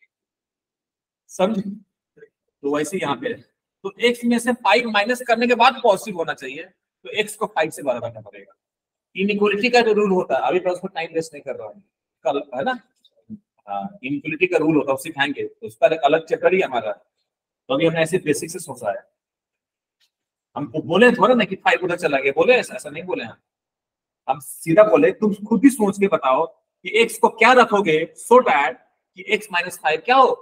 समझ। तो वैसे यहाँ पे तो x में से 5 माइनस करने के बाद पॉजिटिव होना चाहिए, तो x को 5 से बड़ा रखना पड़ेगा। इनइक्वालिटी का जो रूल होता है, अभी मैं उसको टाइम वेस्ट नहीं कर रहा हूँ, कल है ना, हाँ इनइक्वालिटी का रूल होता है, उससे सिखाएंगे, उसका एक अलग चैप्टर ही हमारा। तो अभी हमने ऐसे बेसिक से सोचा है, हमको बोले थोड़ा ना कि 5 उधर चला गया, बोले ऐसा नहीं बोले हम सीधा बोले तुम खुद ही सोच के बताओ कि x को क्या रखोगे सो दैट कि x माइनस 5 क्या हो,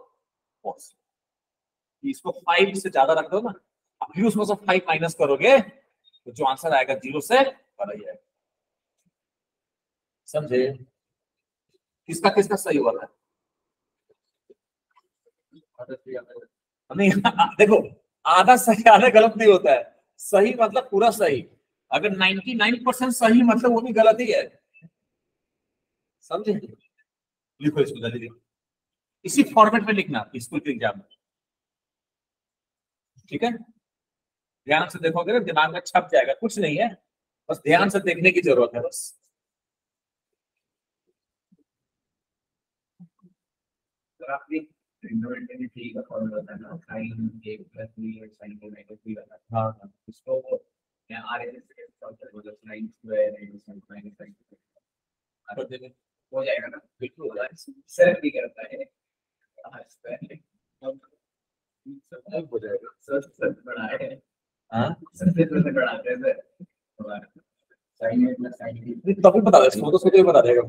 इसको 5 से ज्यादा रख दो ना, अभी उसमें से 5 माइनस करोगे तो जो आंसर आएगा 0 से बड़ा ही आएगा, समझे। किसका किसका सही हो रहा है, नहीं देखो आधा सही आधा गलत नहीं होता है, सही मतलब पूरा सही, अगर 99% सही मतलब वो भी गलत ही है, समझे। लिखो इसको जल्दी, इसी फॉर्मेट में लिखना स्कूल के एग्जाम में, ठीक है। ध्यान से देखोगे ना दिमाग में छप जाएगा, कुछ नहीं है, बस ध्यान से देखने की जरूरत है बस। हाँ हो जाएगा ना, बिल्कुल हो जाएगा, सर भी करता है हो जाएगा, सर बड़ा है, हाँ सर बढ़ाते हैं सर, तभी बता देगा, तो सोचे बता देगा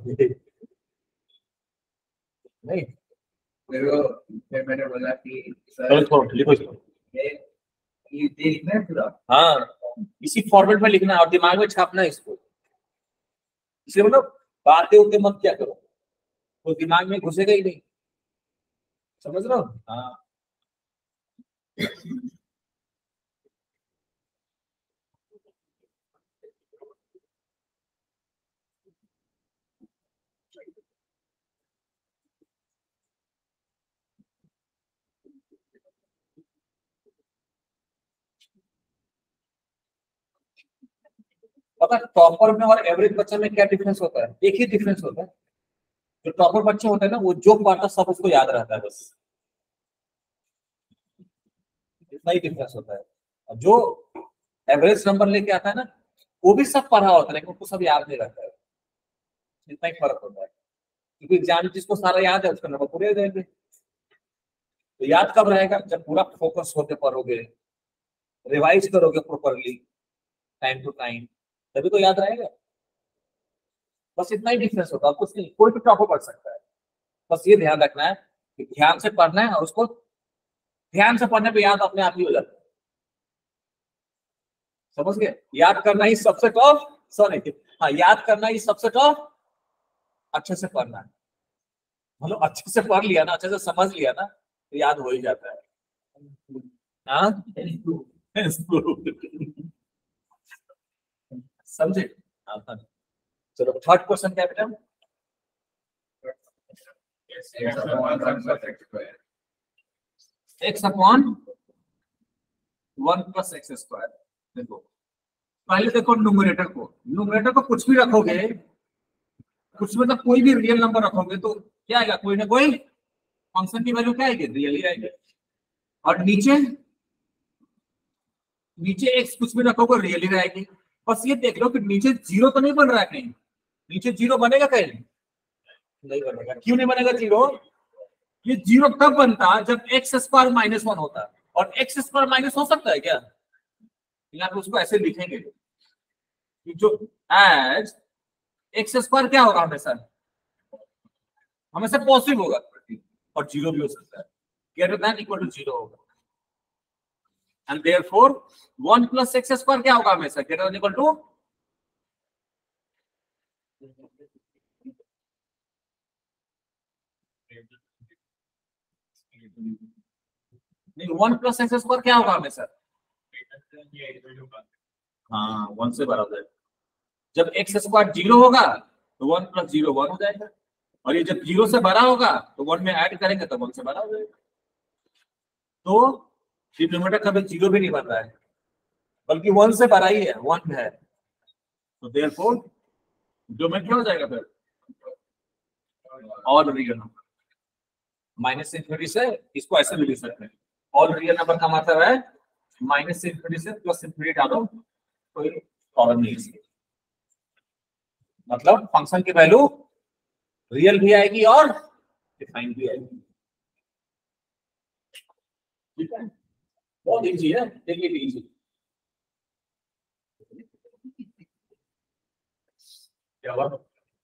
नहीं। फिर मैंने बोला कि चलो सर छोड़ो, लिखो इसको, ये लिखना है पूरा, हाँ इसी फॉर्मेट में लिखना है और दिमाग में छापना है इसको, इसलिए मतलब बातें उनके मत क्या करो, तो दिमाग में घुसेगा ही नहीं, समझ रहे हो। हाँ पता टॉपर में और एवरेज बच्चे में क्या डिफरेंस होता है? एक ही डिफरेंस होता है, जो टॉपर बच्चे होते हैं ना वो जो पढ़ता सब उसको याद रहता है, बस इतना ही डिफरेंस होता है। और जो एवरेज नंबर लेके आता है ना वो भी सब पढ़ा होता है लेकिन उसको सब याद नहीं रहता है, इतना ही फर्क होता है। क्योंकि एग्जाम जिसको सारा याद है उसका नंबर पूरे देंगे। तो याद कब रहेगा? जब पूरा फोकस होके पढ़ोगे, रिवाइज करोगे प्रॉपरली टाइम टू टाइम, तभी तो याद रहेगा। बस इतना ही डिफरेंस होता है, कुछ नहीं। कोई भी टॉपर पढ़ सकता है, बस ये ध्यान रखना है कि ध्यान से पढ़ना है और उसको ध्यान से पढ़ने पे याद अपने आप ही हो जाता है। समझ गए? याद करना ही सबसे टफ, सॉरी हाँ, याद करना ही सबसे टफ, अच्छे से पढ़ना है। मतलब अच्छे से पढ़ लिया ना, अच्छे से समझ लिया ना, तो याद हो ही जाता है। हाँ समझे? हाँ। चलो थर्ड क्वेश्चन क्या बेटा? x upon 1 plus x square. देखो पहले देखो न्यूमरेटर को कुछ भी रखोगे, कुछ मतलब कोई भी रियल नंबर रखोगे तो क्या आएगा? कोई ना कोई फंक्शन की वैल्यू क्या आएगी? रियल ही आएगी। और नीचे x कुछ भी रखोगे रियल ही रहेगी। बस ये देख लो कि नीचे जीरो तो नहीं बन रहा है कहीं? नीचे जीरो बनेगा कहीं? नहीं बनेगा। क्यों नहीं बनेगा जीरो? ये जीरो कब बनता? जब एक्स स्क्वायर माइनस 1 होता है। और एक्स स्क्वायर माइनस हो सकता है क्या? यहाँ पे उसको ऐसे लिखेंगे कि जो एज एक्स स्क्वायर क्या होगा? हमेशा पॉजिटिव होगा और जीरो भी हो सकता है, greater than equal to zero होगा। And therefore 1 plus x square क्या होगा? हमेशा ग्रेटर देन इक्वल टू नहीं, 1 प्लस एक्स स्क्वायर क्या होगा? हमेशा हाँ 1 से बड़ा हो जाएगा। जब एक्स स्क्वायर जीरो होगा तो 1 प्लस जीरो 1 हो जाएगा, और ये जब जीरो से बड़ा होगा तो 1 में ऐड करेंगे तो 1 से बड़ा हो जाएगा। तो डिनोमिनेटर कभी जीरो भी नहीं बन रहा है बल्कि 1 से बड़ा ही है, 1 है। तो देयरफॉर जो में क्या हो जाएगा फिर? All real number. Minus infinity से इसको ऐसे भी लिख सकते हैं, ऑल रियल नंबर का मतलब है माइनस इंफिनिटी से प्लस इंफिनिटी डालो, कोई प्रॉब्लम नहीं है। मतलब फंक्शन की वैल्यू रियल भी आएगी और डिफाइन भी आएगी। ठीक है, बहुत इजी है, टेक इट इजी। क्या हुआ?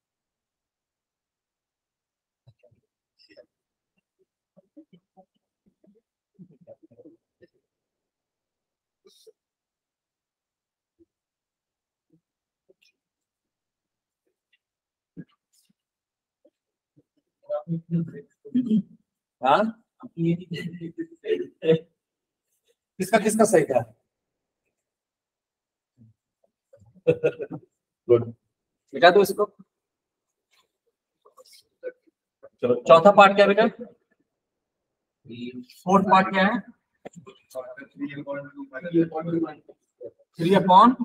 हाँ किसका किसका सही था? गुड, बेटा तो इसको। चलो चौथा पार्ट क्या बेटा? फोर्थ पार्ट क्या है? 3/।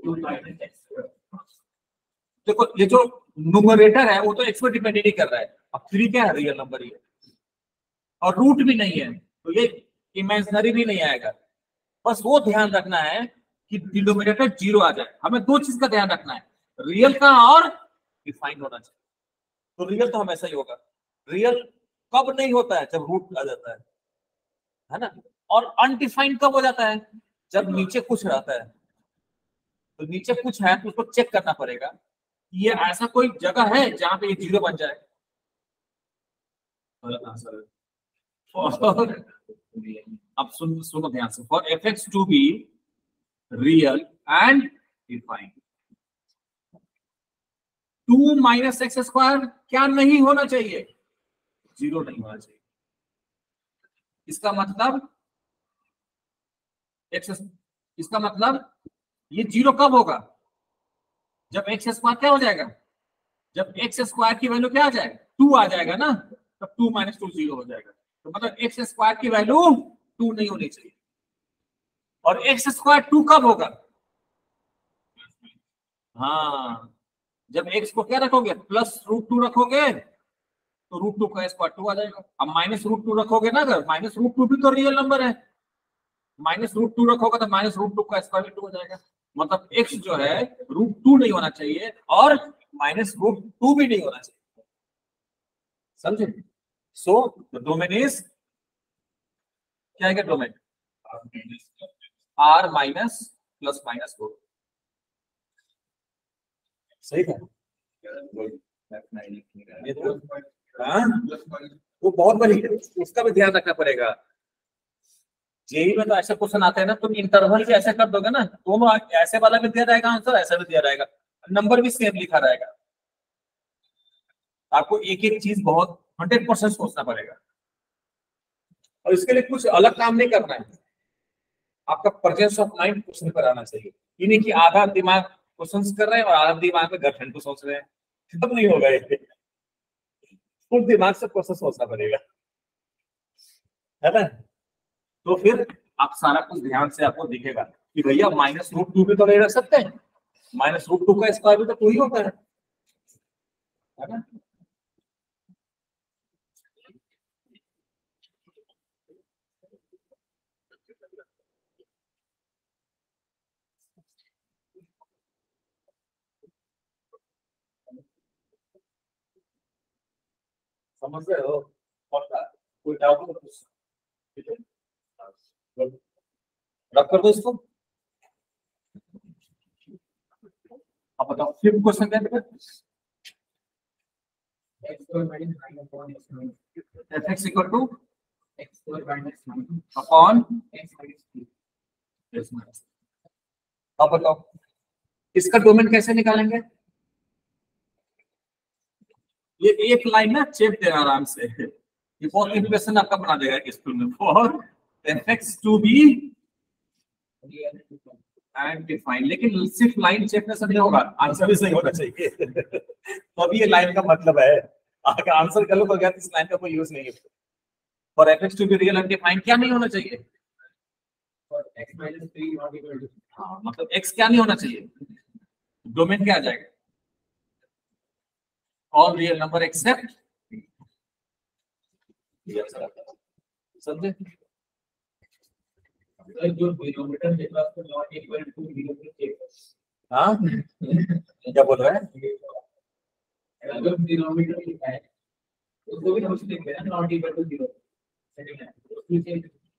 देखो ये जो न्यूमरेटर है वो तो एक्स पर डिपेंड नहीं कर रहा है। अब 3 क्या है? रियल नंबर ही है और रूट भी नहीं है, तो ये इमेजिनरी भी नहीं आएगा। बस वो ध्यान रखना है कि डिनोमिनेटर जीरो आ जाए। हमें दो चीज का ध्यान रखना है, रियल का और डिफाइंड होना चाहिए। तो रियल तो हमेशा ही होगा। रियल कब नहीं होता है? जब रूट आ जाता है ना। और अनडिफाइंड कब हो जाता है? जब नीचे कुछ रहता है। तो नीचे कुछ है तो उसको चेक करना पड़ेगा ये ऐसा कोई जगह है जहां पे ये जीरो बन जाए। आंसर अब सुनो ध्यान से। For f to be real and defined, 2 minus x square क्या नहीं होना चाहिए? जीरो नहीं होना चाहिए। इसका मतलब इसका मतलब ये जीरो कब होगा? जब एक्स स्क्वायर क्या हो जाएगा? जब एक्स स्क्वायर की वैल्यू क्या आ जाएगा? 2 आ जाएगा ना, तब 2 माइनस 2 जीरो हो जाएगा। तो मतलब एक्स स्क्वायर की वैल्यू 2 नहीं होनी चाहिए। और एक्स स्क्वायर 2 कब होगा? हाँ, जब x को क्या रखोगे +√2 रखोगे तो √2 का स्क्वायर 2 आ जाएगा। अब -√2 रखोगे ना, अगर -√2 भी तो रियल नंबर है, -√2 रखोगे तो -√2 का स्क्वायर 2 हो जाएगा। मतलब x जो है √2 नहीं होना चाहिए और -√2 भी नहीं होना चाहिए, समझे? सो डोमेन इज क्या है, domain r minus plus minus 4। सही था। ये तो वो बहुत बड़ी है, उसका भी ध्यान रखना पड़ेगा। जेई में तो ऐसा क्वेश्चन आता है ना, तुम इंटरवल भी ऐसे कर दोगे ना, दोनों ऐसे वाला भी दिया जाएगा आंसर, ऐसा भी दिया जाएगा, नंबर भी सेम लिखा रहेगा। आपको एक एक चीज बहुत 100% सोचना पड़ेगा और इसके लिए कुछ अलग काम नहीं करना है। आपका प्रेजेंस ऑफ माइंड क्वेश्चन पर आना चाहिए, ये नहीं कि आधा दिमाग क्वेश्चन कर रहे हैं और आधा दिमाग में गर्लफ्रेंड को सोच रहे हैं, तब नहीं होगा ये। फुल दिमाग से क्वेश्चन सोचना पड़ेगा, है ना? तो फिर आप सारा कुछ ध्यान से आपको दिखेगा कि भैया -√2 भी तो नहीं रख सकते हैं, -√2 का स्क्वायर भी तो 2 ही होता है ना? समझ रहे हो? कोई डाउट हो तो रख कर दो इसको। अब बताओ फिफ्थ क्वेश्चन क्या है? f(x) इक्वल टू अपॉन अब बताओ इसका डोमेन कैसे निकालेंगे? ये एक लाइन ना चेक देना आराम से, ये बहुत इंप्रेशन आपका बना देगा स्कूल में। For f(x) to be and define, लेकिन सिर्फ लाइन चेक से नहीं होगा, आंसर भी सही होना चाहिए। तो अभी ये लाइन का मतलब है, अगर आंसर गलत हो गया तो इस लाइन का कोई यूज नहीं है। For f(x) to be real and define क्या नहीं होना चाहिए? हाँ, मतलब x क्या नहीं होना चाहिए, डोमेन क्या आ जाएगा? ऑल रियल नंबर एक्सेप्ट, समझे? जो डिनोमिनेटर देता है उसको नॉट इक्वल टू 0 पे चेक। हाँ क्या बोल रहा है? अगर डिनोमिनेटर लिखा है उसको भी हम लिख देना नॉट इक्वल टू 0 सेटिंग है उसमें से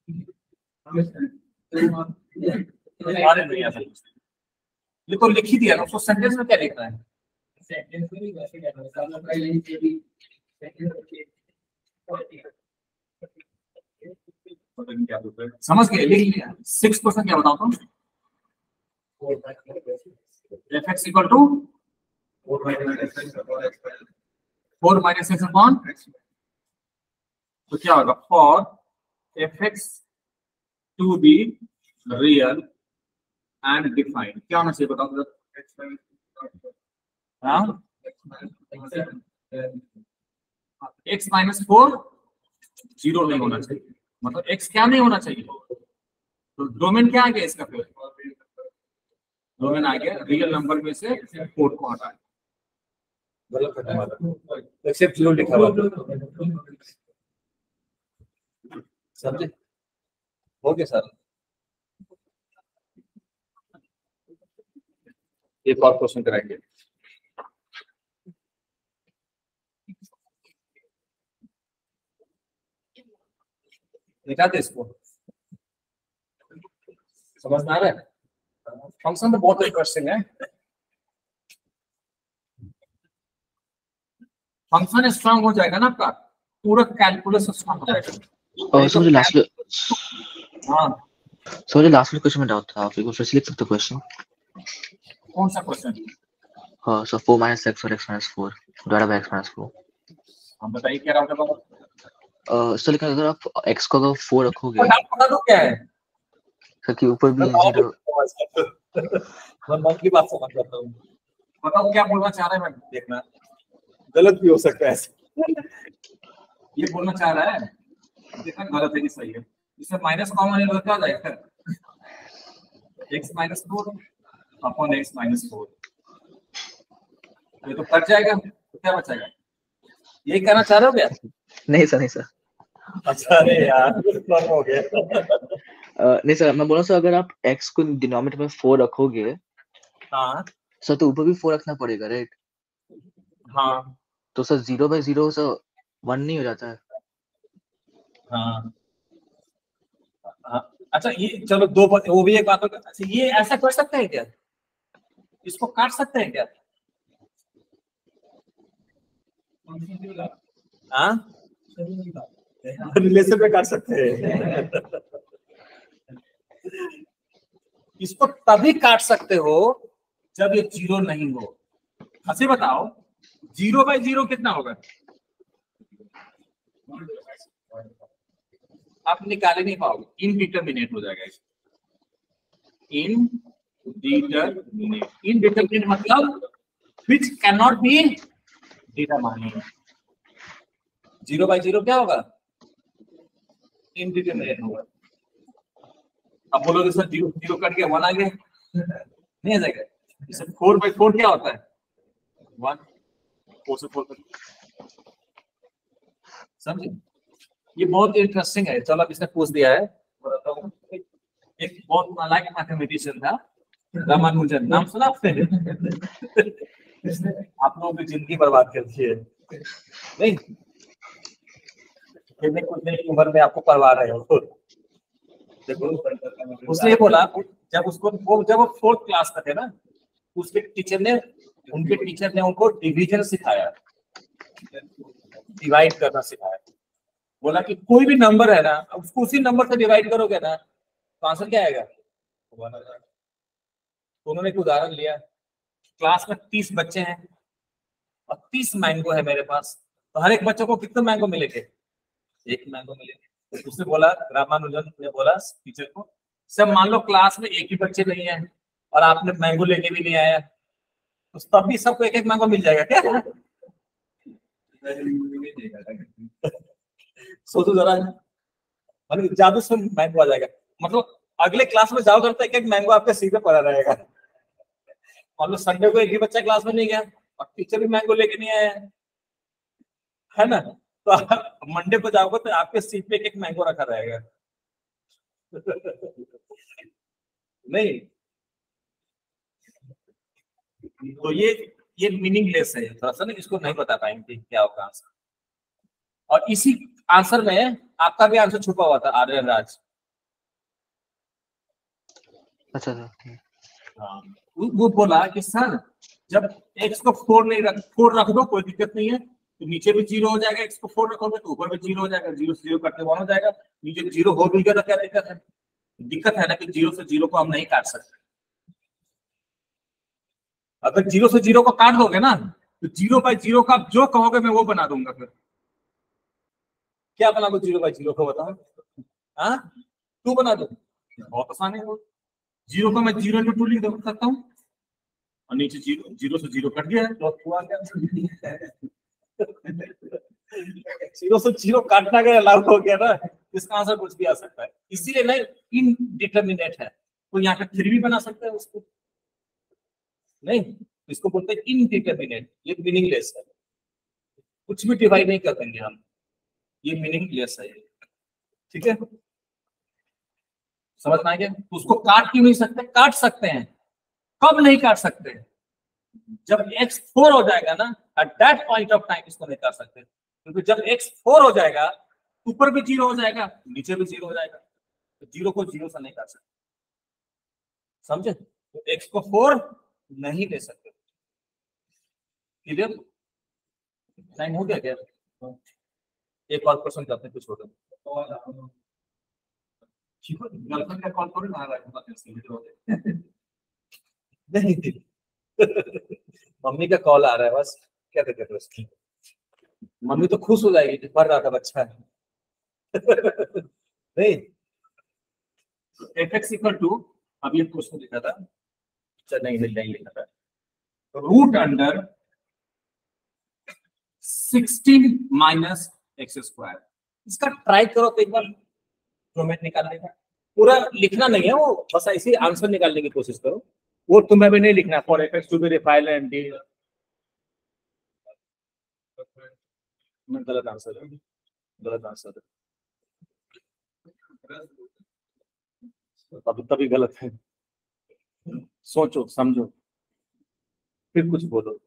ये तो लिख ही दिया ना, उसको सेंटेंस में क्या लिखना है? सेंटेंस में भी वैसे करना है, सामने प्राइस लाइन से भी सेंटेंस के क्या बोल रहे हैं? समझ गए, लिख लिया। 6 क्वेश्चन क्या बताओ तुम? f(x) equal to 4 minus x upon, तो क्या होगा? For f(x) to be real and defined क्या होना चाहिए बताओ? हाँ, x -4 0 नहीं होना चाहिए, मतलब x क्या नहीं होना चाहिए? तो डोमेन क्या आ गया इसका? फिर डोमेन आ गया रियल नंबर में से 4 को हटा, गलत एक्सेप्ट 0 लिखा हुआ, समझे? हो गया सर। एक और क्वेश्चन कराएंगे। निकाल दे इसको, समझ में आ रहा है? फंक्शन तो बहुत इंटरेस्टिंग है, फंक्शन स्ट्रांग हो जाएगा ना आपका, पूरा कैलकुलस स्ट्रांग हो जाएगा। सर मुझे लास्ट हाँ सर मुझे लास्ट क्वेश्चन में डाउट था, आप एक बार फिर से लिख सकते हो क्वेश्चन? कौन सा क्वेश्चन? हाँ सर 4 - x और x - 4 डिवाइडेड बाय x - 4। हम बताइए क्या डाउट है बाबा? सर लेकिन अगर आप x को अगर 4 रखोगे डाउट बता दो क्या है सर कि ऊपर भी 0, मैं मन की बात समझ जाता हूँ, बताओ क्या बोलना चाह रहे हैं? मैं देखना गलत भी हो सकता है ऐसे। ये बोलना चाह रहा है, देखना गलत है कि सही है। इसमें माइनस कॉमन है तो क्या जाएगा? x - 4 अपॉन x - 4 ये तो कट जाएगा, तो क्या बचेगा? ये कहना चाह रहे हो क्या? नहीं सर, नहीं सर। अच्छा, अरे यार कुछ हो गया। नहीं सर, मैं बोल रहा हूँ सर, अगर आप x को डिनोमिनेटर में 4 रखोगे हाँ सर, तो ऊपर भी 4 रखना पड़ेगा, राइट? हाँ तो सर 0/0 सर 1 नहीं हो जाता है? हाँ हाँ। अच्छा ये चलो वो भी एक बात होगा। अच्छा ये ऐसा कर सकते हैं क्या? इसको काट सकते हैं क्या? हाँ रिलेशन में काट सकते हैं। इसको तभी काट सकते हो जब ये 0 नहीं हो। अच्छा बताओ 0/0 कितना होगा? आप निकाले नहीं पाओगे, इनडिटरमिनेट हो जाएगा। इनडिटरमिनेट मतलब which cannot be determined। 0/0 क्या होगा? इनडिटरमिनेट होगा। अब बोलोगे सर 0 कट गया 1 आ गया, नहीं आ जाएगा। जैसे 4/4 क्या होता है? 1। 4 से 4 समझे? ये बहुत इंटरेस्टिंग है। चलो अब इसने पूछ दिया है, बताता हूँ। एक बहुत नालायक मैथमेटिशियन था, रामानुजन, नाम सुना आपने? आप लोगों की जिंदगी बर्बाद कर दी है। नहीं खेलने कूदने की उम्र में आपको परवाह रहे हो। देखो उसने ये बोला, जब वो 4th क्लास का थे ना, उनके टीचर ने उनको डिवीजन सिखाया, डिवाइड करना सिखाया। बोला कि कोई भी नंबर है ना, उसको उसी नंबर से डिवाइड करोगे ना तो आंसर क्या आएगा? तो उन्होंने एक उदाहरण लिया। क्लास में 30 बच्चे हैं और 30 मैंगो है मेरे पास, तो हर एक बच्चे को कितने मैंगो मिलेंगे? 1 मैंगो मिलेंगे। तो उसने बोला, रामानुजन ने बोला टीचर को, सब मान लो क्लास में एक ही बच्चे नहीं है और आपने मैंगो लेके भी नहीं आया, तो तब भी सबको 1-1 मैंगो मिल जाएगा क्या? सोचो जरा, मतलब जादू से मैंगो आ जाएगा। मतलब अगले क्लास में जाओ तो 1-1 मैंगो आपके सिर पे पड़ा रहेगा। मान लो संडे को एक ही बच्चा क्लास में नहीं गया और टीचर भी मैंगो लेके नहीं आया है ना, तो मंडे को जाओगे तो आपके सीट पे 1-1 मैंगो रखा रहेगा। नहीं तो ये मीनिंगलेस है थोड़ा सा ना, इसको नहीं बता पाएंगे क्या होगा आंसर। और इसी आंसर में आपका भी आंसर छुपा हुआ था, आर्यन राज। अच्छा सर। हाँ वो बोला कि सर जब x को 4 रख दो कोई दिक्कत नहीं है, तो नीचे भी 0 हो जाएगा। x को 4 रखोगे तो ऊपर भी 0 हो जाएगा, 0 से 0 कटने 1 हो जाएगा। नीचे 0 हो भी गया तो क्या दिक्कत है? दिक्कत है ना कि 0 से 0 को हम नहीं काट सकते। अगर 0 से 0 को काट दोगे ना तो 0/0 का जो कहोगे मैं वो बना दूंगा। फिर क्या बना दो 0/0 को बताओ? हाँ 2 बना दो, बहुत आसान है वो। 0 को मैं 0 × 2 लिख सकता हूँ और नीचे 0 से 0 कट गया तो 2 आ गया। 0 से 0 काटना गया लागू हो गया ना, इसका आंसर कुछ भी आ सकता है। इसीलिए ना इनडिटरमिनेट है। तो यहाँ पे 3 भी बना सकते हैं उसको, नहीं इसको बोलते हैं इनडिटरमिनेट। ये मीनिंगलेस है, कुछ भी डिवाइड नहीं कर देंगे हम, ये मीनिंगलेस है। ठीक है, समझ में आ गया? उसको काट क्यों नहीं सकते? काट सकते हैं। कब नहीं काट सकते? जब x 4 हो जाएगा ना, at that point of time इसको नहीं काट सकते, क्योंकि जब x 4 हो जाएगा ऊपर भी 0 हो जाएगा, नीचे भी 0 हो जाएगा, तो 0 को 0 से नहीं काट सकते। समझे? तो x को 4 नहीं ले सकते। क्लियर? टाइम हो गया क्या? एक और क्वेश्चन करते हैं, कुछ होगा गर्लफ्रेंड का कॉल करो ना। नहीं मम्मी का कॉल आ रहा है बस, क्या दिक्कत है उसकी? मम्मी तो खुश हो जाएगी कि पढ़ रहा था बच्चा है। नहीं fx = अभी एक क्वेश्चन लिखा था, नहीं लिखा था, √16 - x²। इसका ट्राई करो तो एक बार डोमेन निकालने का। पूरा लिखना नहीं है वो, बस ऐसे आंसर निकालने की कोशिश करो। वो तुम्हें भी नहीं लिखना, for fx to be defined and मैं गलत आंसर है, गलत आंसर है, तभी गलत है। सोचो समझो फिर कुछ बोलो।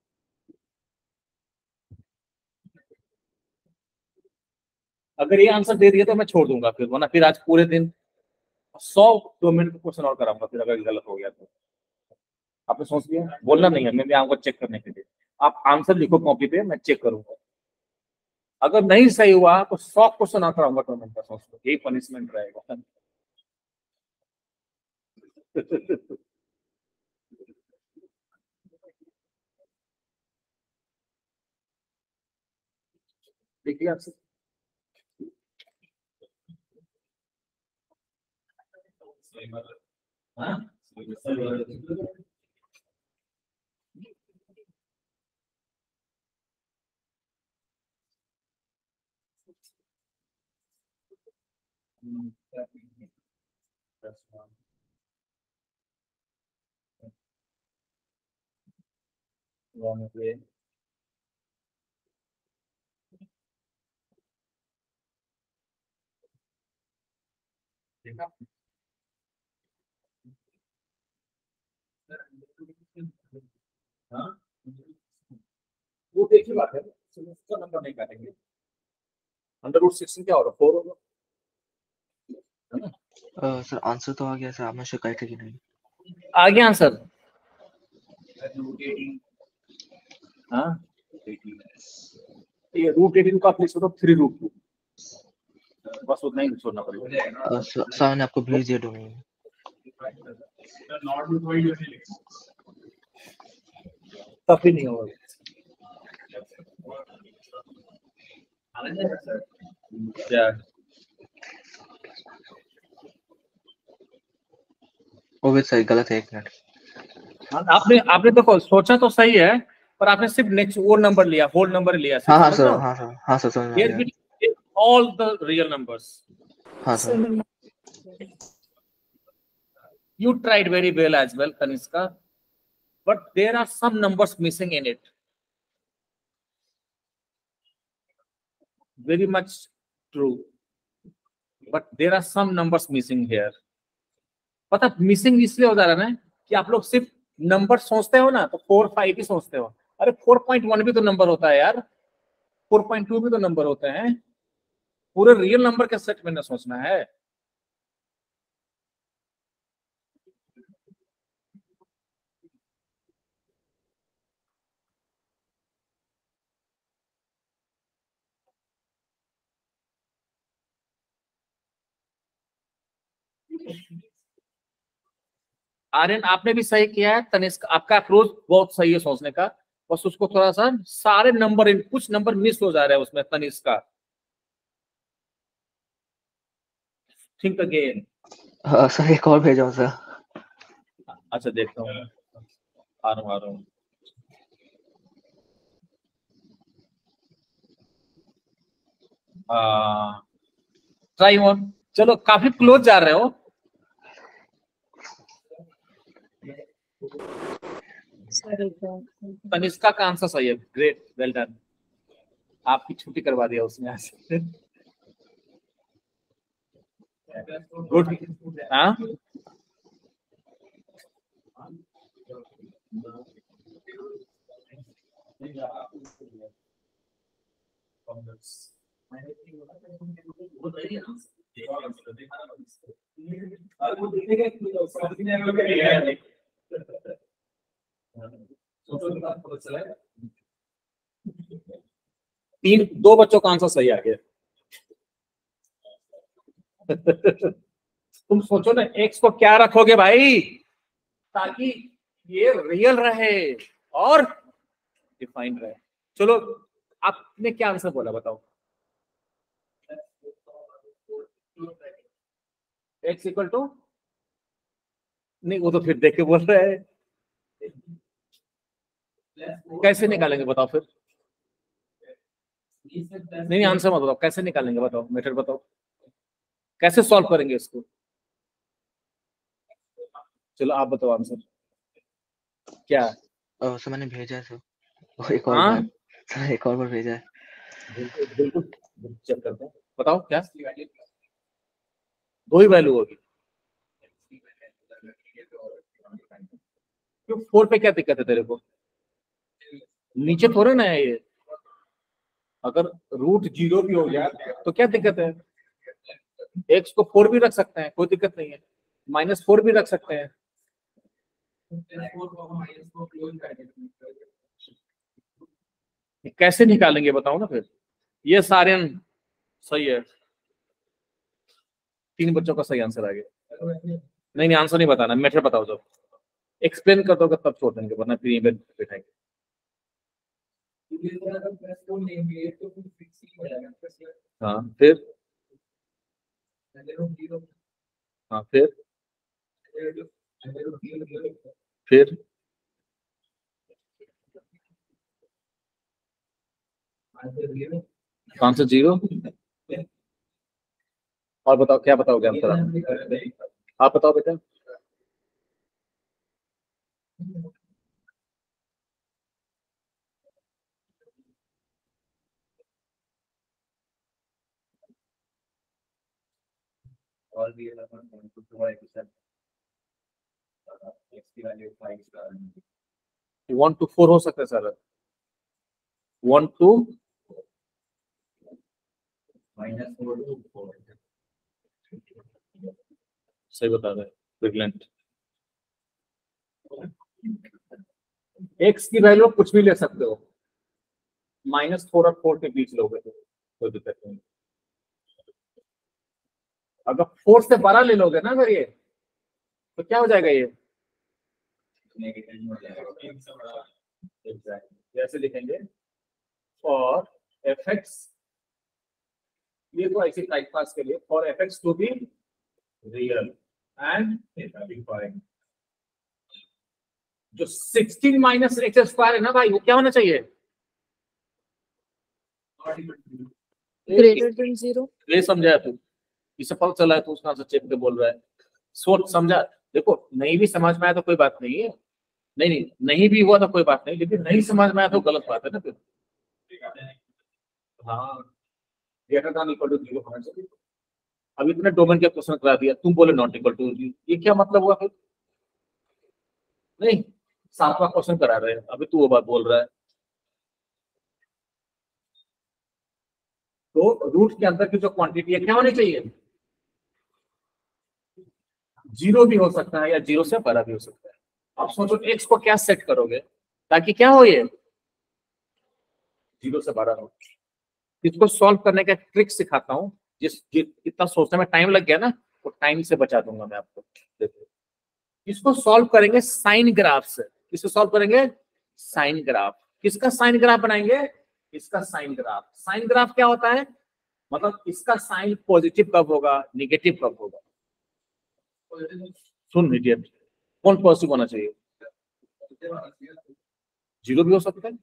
अगर ये आंसर दे दिया तो मैं छोड़ दूंगा फिर, वरना फिर आज पूरे दिन 100 मिनट का क्वेश्चन और कराऊंगा फिर, अगर गलत हो गया तो। आपने सोच लिया? बोलना नहीं है, मैं भी आपको चेक करने के लिए। आप आंसर लिखो कॉपी पे, मैं चेक करूंगा। अगर नहीं सही हुआ तो 100 क्वेश्चन और कराऊंगा टूर्नामेंट का, सोच लो, यही पनिशमेंट रहेगा। देखिए आपसे हाँ? Wrong way. देखा? हाँ? वो देखिए बात है, उसका नंबर नहीं काटेंगे। √16 क्या होगा? 4 होगा, है ना? सर आंसर तो आ गया सर, आपने शिकायत है कि नहीं? आ गया आंसर। हाँ, ये √18 का प्लेस होता 3√2, बस उतना ही छोड़ना पड़ेगा। सर ने आपको भेज दिया डोमेन। तब भी नहीं होगा। क्या ओके सर, गलत है, 1 मिनट। आपने देखो सोचा तो सही है, पर आपने सिर्फ नेक्स्ट वो नंबर लिया, होल नंबर लिया। हाँ हाँ समझ सर, रहे हो? हाँ सर, हाँ सर, समझ में आ Here गया। we take all the real numbers. हाँ sir. You tried very well as well, Kanishka, but there are some numbers missing in it. Very much true, but there are some numbers missing here. पता missing इसलिए हो जा रहा है ना कि आप लोग सिर्फ नंबर सोचते हो ना, तो 4, 5 ही सोचते हो। अरे 4.1 भी तो नंबर होता है यार, 4.2 भी तो नंबर होते हैं। पूरे रियल नंबर के सेट में ना सोचना है। आर्यन आपने भी सही किया है, तनिष्क आपका अप्रोच बहुत सही है सोचने का, बस उसको थोड़ा सा सारे नंबर, कुछ नंबर मिस हो जा रहे हैं उसमें तनिष्क का। Think again. सर एक और भेजा हूँ सर। अच्छा देखता हूँ, आ रहा हूँ। Try on. चलो काफी क्लोज जा रहे हो। तनिष्का का आंसर सही है, ग्रेट, वेल डन। आपकी छुट्टी करवा दिया उसने आज। गुड। हाँ दो बच्चों का आंसर सही आ गया। तुम सोचो ना, एक्स को क्या रखोगे भाई ताकि ये रियल रहे और डिफाइंड रहे। चलो आपने क्या आंसर बोला बताओ? एक्स इक्वल टू, नहीं वो तो फिर देख के बोल रहे हैं। कैसे निकालेंगे बताओ फिर? नहीं आंसर मत बताओ, कैसे निकालेंगे बताओ, मेथड बताओ, कैसे सॉल्व करेंगे इसको? चलो आप बताओ आंसर क्या? सर मैंने भेजा है सर, एक और हाँ बार सर, एक और बार भेजा है। बिल्कुल चेक करते हैं, बताओ क्या दो ही वैल्यू होगी। क्यों 4 पे क्या दिक्कत है तेरे को? नीचे थोड़े ना है ये, अगर रूट 0 भी हो गया तो क्या दिक्कत है? x को 4 भी रख सकते हैं, कोई दिक्कत नहीं है, -4 भी रख सकते हैं। कैसे निकालेंगे बताओ ना फिर। ये सारे सही है, 3 बच्चों का सही आंसर आ गया। नहीं आंसर नहीं बताना, मेथड बताओ, जब एक्सप्लेन कर दोगे तब छोड़ देंगे, वरना फिर यहीं बैठाएंगे। हाँ फिर, हाँ फिर आंसर 0। और बताओ क्या बताओगे आंसर आप बताओ बेटा। All we have on 1 to 5 1 to 4 हो सकता है सर, 1 to -4 to 4 सही बता रहे, ब्रिलियंट। x की वैल्यू कुछ भी ले सकते हो, -4 और 4 के बीच लोगे तो कोई दिक्कत नहीं। अगर 4 से बड़ा ले लोगे ना अगर ये, तो क्या हो जाएगा ये? एग्जैक्टली ऐसे लिखेंगे, और fx, ये तो ऐसे टाइप पास के लिए, for fx to be real and defined. जो 16 माइनस एक्स स्क्वायर है ना भाई, वो क्या होना चाहिए? Greater than 0। ये समझाया तू, इसे पता चला है तो उसका आंसर चेक के बोल रहा है, सोच समझा। देखो नहीं भी समझ में आया तो कोई बात नहीं है, नहीं भी हुआ तो कोई बात नहीं, लेकिन नहीं समझ में आया तो गलत बात है ना फिर। हाँ ग्रेटर देन इक्वल टू 0 होना चाहिए। अब इतने डोमेन के क्वेश्चन करा दिया, तुम बोले नॉट इक्वल टू, ये क्या मतलब हुआ फिर? नहीं 7वां क्वेश्चन करा रहे हैं, अभी तू वो बात बोल रहा है। तो रूट के अंदर की जो क्वांटिटी है क्या होनी चाहिए? 0 भी हो सकता है या 0 से बड़ा भी हो सकता है। अब सोचो x को क्या सेट करोगे ताकि क्या हो, ये 0 से बड़ा हो। इसको सॉल्व करने का ट्रिक सिखाता हूँ, इतना सोचने में टाइम लग गया ना, तो टाइम से बचा दूंगा मैं आपको। देखो इसको सॉल्व करेंगे साइन ग्राफ से। किसको सॉल्व करेंगे? Sign graph. किसका साइन ग्राफ बनाएंगे? इसका साइन ग्राफ। साइन ग्राफ क्या होता है? मतलब इसका साइन पॉजिटिव कब होगा, निगेटिव कब होगा। सुन इडियट, कौन पॉजिटिव होना चाहिए? 0 भी हो सकता है।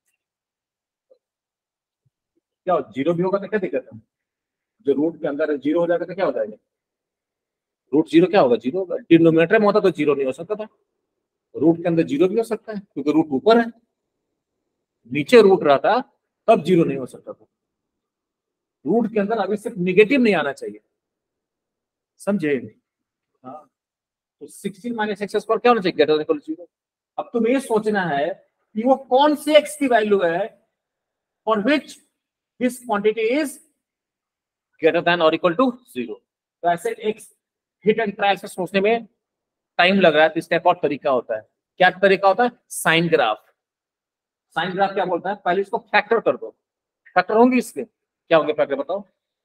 क्या 0 भी होगा तो क्या दिक्कत है? जो रूट के अंदर 0 हो जाएगा तो क्या हो जाएगा? रूट 0 क्या होगा? 0 होगा। डिनोमिनेटर में होता तो 0 नहीं हो सकता था। रूट के अंदर 0 भी हो सकता है क्योंकि रूट ऊपर है, नीचे रूट रहता तब 0 नहीं हो सकता था। रूट के अंदर अभी सिर्फ निगेटिव नहीं आना चाहिए, समझे? हाँ तो 16 माइनस एक्स स्क्वायर क्या होना चाहिए? Greater than equal to 0। अब तुम्हें ये सोचना है कि वो कौन से x की वैल्यू है for which this quantity is greater than और इक्वल टू 0। तो ऐसे x हिट एंड ट्रायल से सोचने में टाइम लग रहा है, तो इसका एक और तरीका होता है। क्या तरीका होता है? Sign graph. साइन ग्राफ क्या बोलता है? पहले इसको फैक्टर कर दो। फैक्टर होंगे इसके, क्या होंगे फैक्टर बताओ?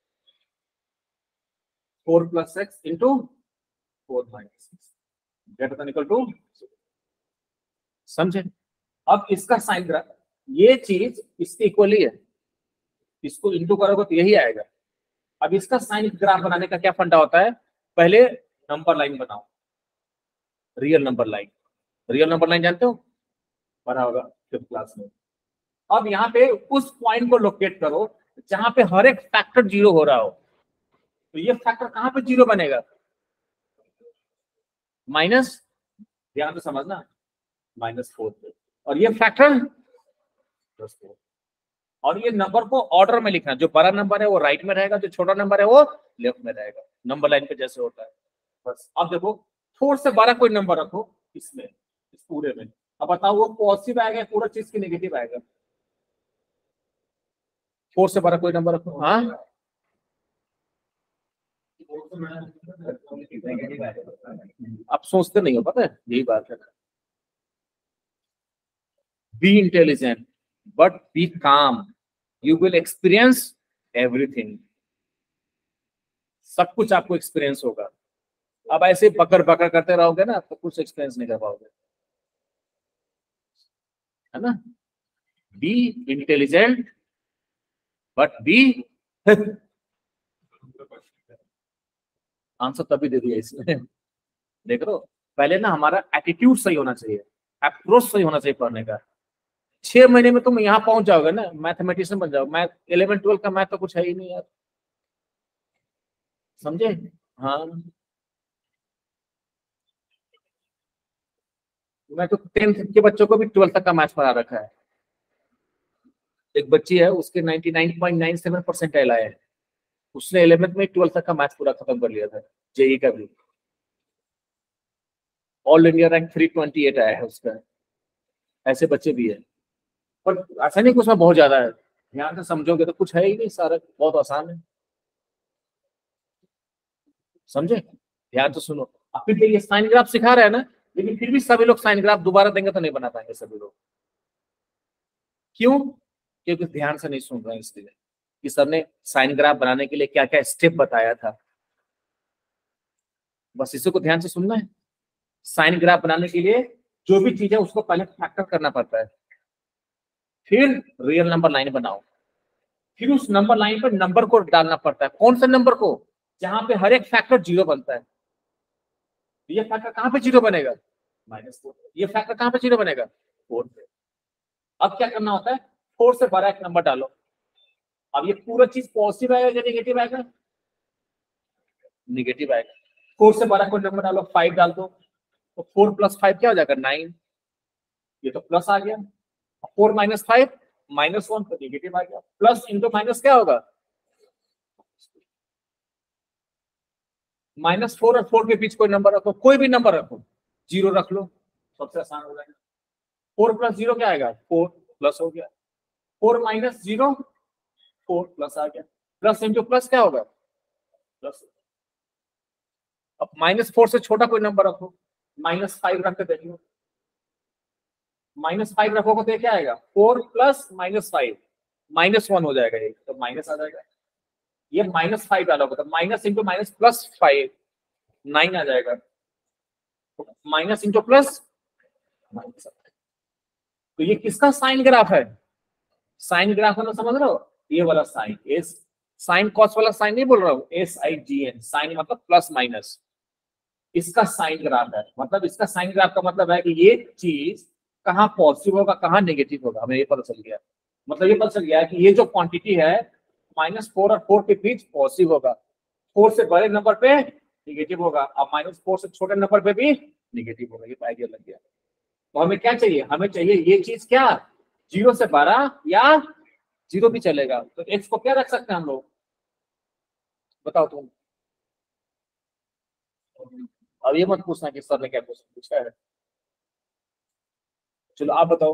4 + x into 4 - 6 greater than equal to, समझे? अब इसका साइन ग्राफ, ये चीज इसके इक्वली है, इसको इंटू करोगे तो यही आएगा। अब इसका साइन ग्राफ बनाने का क्या फंडा होता है? पहले नंबर लाइन बनाओ, real number line. Real number line जानते हो, पढ़ा होगा 5th क्लास में। अब यहाँ पे उस पॉइंट को लोकेट करो जहां पे हर एक फैक्टर 0 हो रहा हो। तो ये फैक्टर कहां पे 0 बनेगा? माइनस, ध्यान से समझना, -4 पे। और ये फैक्टर +4। और ये नंबर को ऑर्डर में लिखना, जो बड़ा नंबर है वो राइट में रहेगा, जो छोटा नंबर है वो लेफ्ट में रहेगा, नंबर लाइन पे जैसे होता है। बस अब देखो 4 से 12 कोई नंबर रखो इसमें, इस पूरे में, अब बताओ वो पॉजिटिव आएगा पूरा चीज की नेगेटिव आएगा? 4 से 12 कोई नंबर रखो। हाँ आप सोचते नहीं हो, पता है, यही बात है। Be intelligent but be calm, you will experience everything, सब कुछ आपको एक्सपीरियंस होगा। अब ऐसे बकर बकर करते रहोगे ना तो कुछ एक्सपीरियंस नहीं कर पाओगे, है ना। बी इंटेलिजेंट बट बी आंसर तभी दे दिया इसमें। देख रहे हो, पहले ना हमारा एटीट्यूड सही होना चाहिए, अप्रोच सही होना चाहिए पढ़ने का। 6 महीने में तुम यहाँ पहुंच जाओगे ना, मैथमेटिशियन बन जाओगे। मैथ 11-12 का मैथ तो कुछ है ही नहीं यार, समझे। हाँ मैं तो 10th के बच्चों को भी 12th तक का मैथ पढ़ा रखा है। एक बच्ची है उसके 99.97 परसेंटाइल आए हैं, उसने 11th में 12th तक का मैथ पूरा खत्म कर लिया था, जेई का भी। ऑल इंडिया रैंक 328 आया है उसका। ऐसे बच्चे भी है, पर ऐसा नहीं कि उसमें बहुत ज्यादा है, ध्यान से समझोगे तो कुछ है ही नहीं, सारा बहुत आसान है, समझे। ध्यान से सुनो। फिर ये साइन ग्राफ सिखा रहा है ना, लेकिन फिर भी सभी लोग साइन ग्राफ दोबारा देंगे तो नहीं बना पाएंगे सभी लोग। क्यों? क्योंकि ध्यान से नहीं सुन रहे हैं, इसलिए कि सर ने साइन ग्राफ बनाने के लिए क्या क्या स्टेप बताया था, बस इसी को ध्यान से सुनना है। साइन ग्राफ बनाने के लिए जो भी चीज है उसको पहले फैक्टर करना पड़ता है, फिर रियल नंबर लाइन बनाओ, फिर उस नंबर लाइन पर नंबर को डालना पड़ता है। कौन सा नंबर को? जहां पे हर एक फैक्टर 0 बनता है। ये फैक्टर कहां पे 0 बनेगा? -4। ये फैक्टर कहां पे 0 बनेगा? 4 पे। अब क्या करना होता है? 4 से बड़ा एक नंबर डालो। अब ये पूरा चीज पॉजिटिव आएगा या नेगेटिव आएगा? नेगेटिव आएगा। 4 से बड़ा कोई नंबर डालो, 5 डाल दो, तो 4 + 5 क्या हो जाएगा? 9। ये तो प्लस आ गया। 4 - 5 -1, तो नेगेटिव आ गया। प्लस इंटू माइनस क्या होगा? -4 और 4 के बीच कोई नंबर रखो, कोई भी नंबर रखो, 0 रख लो, सबसे आसान हो जाएगा। 4 + 0 क्या आएगा? 4 प्लस हो गया। 4 - 0 4 प्लस आ गया। प्लस इंटू प्लस क्या होगा? प्लस। अब -4 से छोटा कोई नंबर रखो, -5 रख के देख लो। -5 रखोगे तो क्या आएगा? 4 + -5 -1 हो जाएगा, ये तो माइनस आ जाएगा। ये -5 डालोगे तो माइनस इंटू माइनस +5 9 आ जाएगा। Minus into plus minus. तो ये किसका साइन ग्राफ है? साइन ग्राफ मतलब समझ रहे हो? ये वाला साइन, एस साइन कॉस वाला साइन नहीं बोल रहा हूँ, SIGN, साइन मतलब प्लस माइनस। इसका साइन ग्राफ है, मतलब इसका साइन ग्राफ का मतलब है कि ये चीज कहाँ पॉजिटिव होगा कहाँ नेगेटिव होगा, हमें ये पता चल गया। मतलब ये पता चल गया कि ये जो क्वांटिटी है -4 और 4 के बीच पॉजिटिव होगा, 4 से बड़े नंबर पे नेगेटिव होगा, अब -4 से छोटे नंबर पे भी नेगेटिव होगा। ये आइडिया लग गया। तो हमें क्या चाहिए? हमें चाहिए ये चीज क्या? 0 से 12 या 0 भी चलेगा। तो x को क्या रख सकते हैं हम लोग? बताओ तुम। अब ये मत पूछना कि सर ने क्या क्वेश्चन पूछा है, चलो आप बताओ।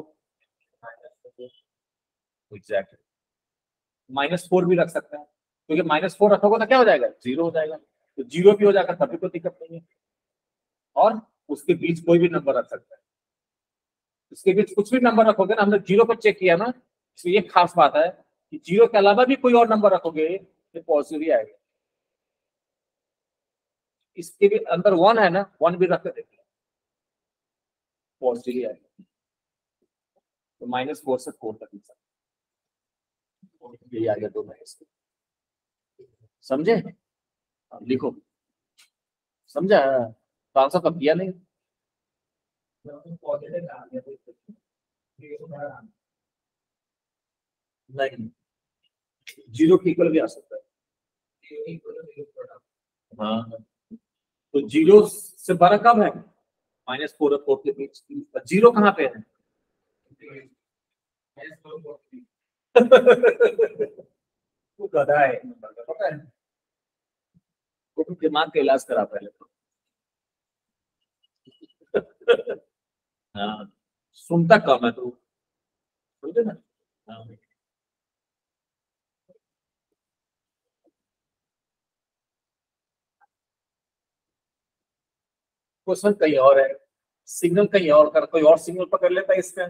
एग्जैक्टली -4 भी रख सकते हैं, क्योंकि -4 रखोगे तो क्या हो जाएगा? 0 हो जाएगा। तो 0 भी हो जाएगा तभी कोई दिक्कत नहीं है। और उसके बीच कोई भी नंबर रख सकते हैं, इसके बीच कुछ भी नंबर रखोगे ना, हमने 0 पर चेक किया ना, तो ये खास बात है कि 0 के अलावा भी कोई और नंबर रखोगे तो पॉजिटिव ही आएगा। इसके भी अंदर 1 है ना, 1 भी रख के देखिए, पॉजिटिव ही आएगा। तो -4 से 4 तक यही आ गया 2 माइनस। समझे? लिखो। समझा? तो आंसर तो किया नहीं। नहीं, 0 के इक्वल भी आ सकता है। हाँ, तो 0 से 12 कब है? -4 और 4 के बीच। 0 कहाँ पे है? तू गधा है एक नंबर का, पता है? तो दिमाग का इलाज करा पहले तो। हाँ, सुनता कम है तू, समझे ना? हाँ। क्वेश्चन कहीं और है, सिग्नल कहीं और कर, कोई और सिग्नल पकड़ लेता है इसका।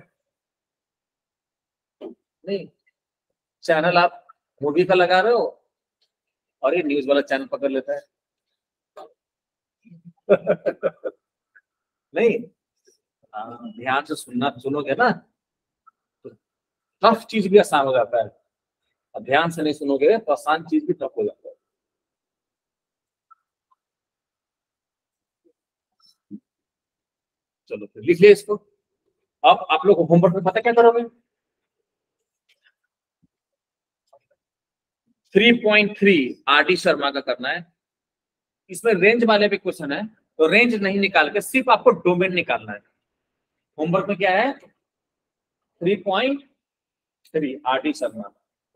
नहीं, चैनल आप मूवी का लगा रहे हो और ये न्यूज वाला चैनल पकड़ लेता है। नहीं, ध्यान से सुनना, सुनोगे ना तो टफ चीज भी आसान हो जाता है, और ध्यान से नहीं सुनोगे तो आसान चीज भी टफ हो जाता है। चलो फिर लिख लिया इसको। अब आप लोग होमवर्क में पता क्या करोगे? 3.3 आर.डी. शर्मा का करना है। इसमें रेंज वाले भी क्वेश्चन है, तो रेंज नहीं निकाल के सिर्फ आपको डोमेन निकालना है। होमवर्क में क्या है? 3.3 आर.डी. शर्मा,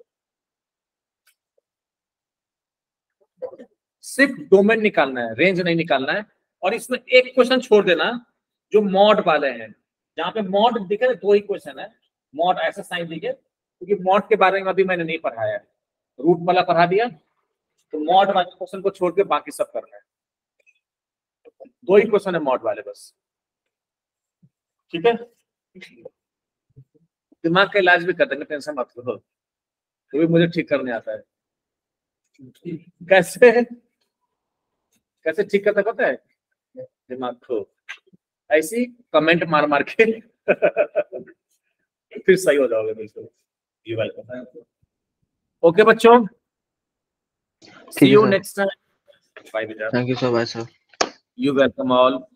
सिर्फ डोमेन निकालना है, रेंज नहीं निकालना है। और इसमें एक क्वेश्चन छोड़ देना जो मॉड वाले हैं, जहां पे मॉड दिखे, 2 ही क्वेश्चन है। मॉड ऐसा साइन दिखे, क्योंकि मॉड के बारे में अभी मैंने नहीं पढ़ाया है, रूट वाला पढ़ा दिया, तो मॉड वाले क्वेश्चन को छोड़ के बाकी सब करना है। 2 ही क्वेश्चन है मॉड वाले बस, ठीक है? दिमाग का इलाज भी कर देंगे, टेंशन मत लो, तो भी मुझे ठीक करने आता है। कैसे कैसे ठीक करता पता है? दिमाग को ऐसी कमेंट मार मार के फिर सही हो जाओगे बिल्कुल। ये वाला ओके बच्चों, सी है you sir. Next time. Bye बेटा। Thank you sir, bye sir. You welcome all.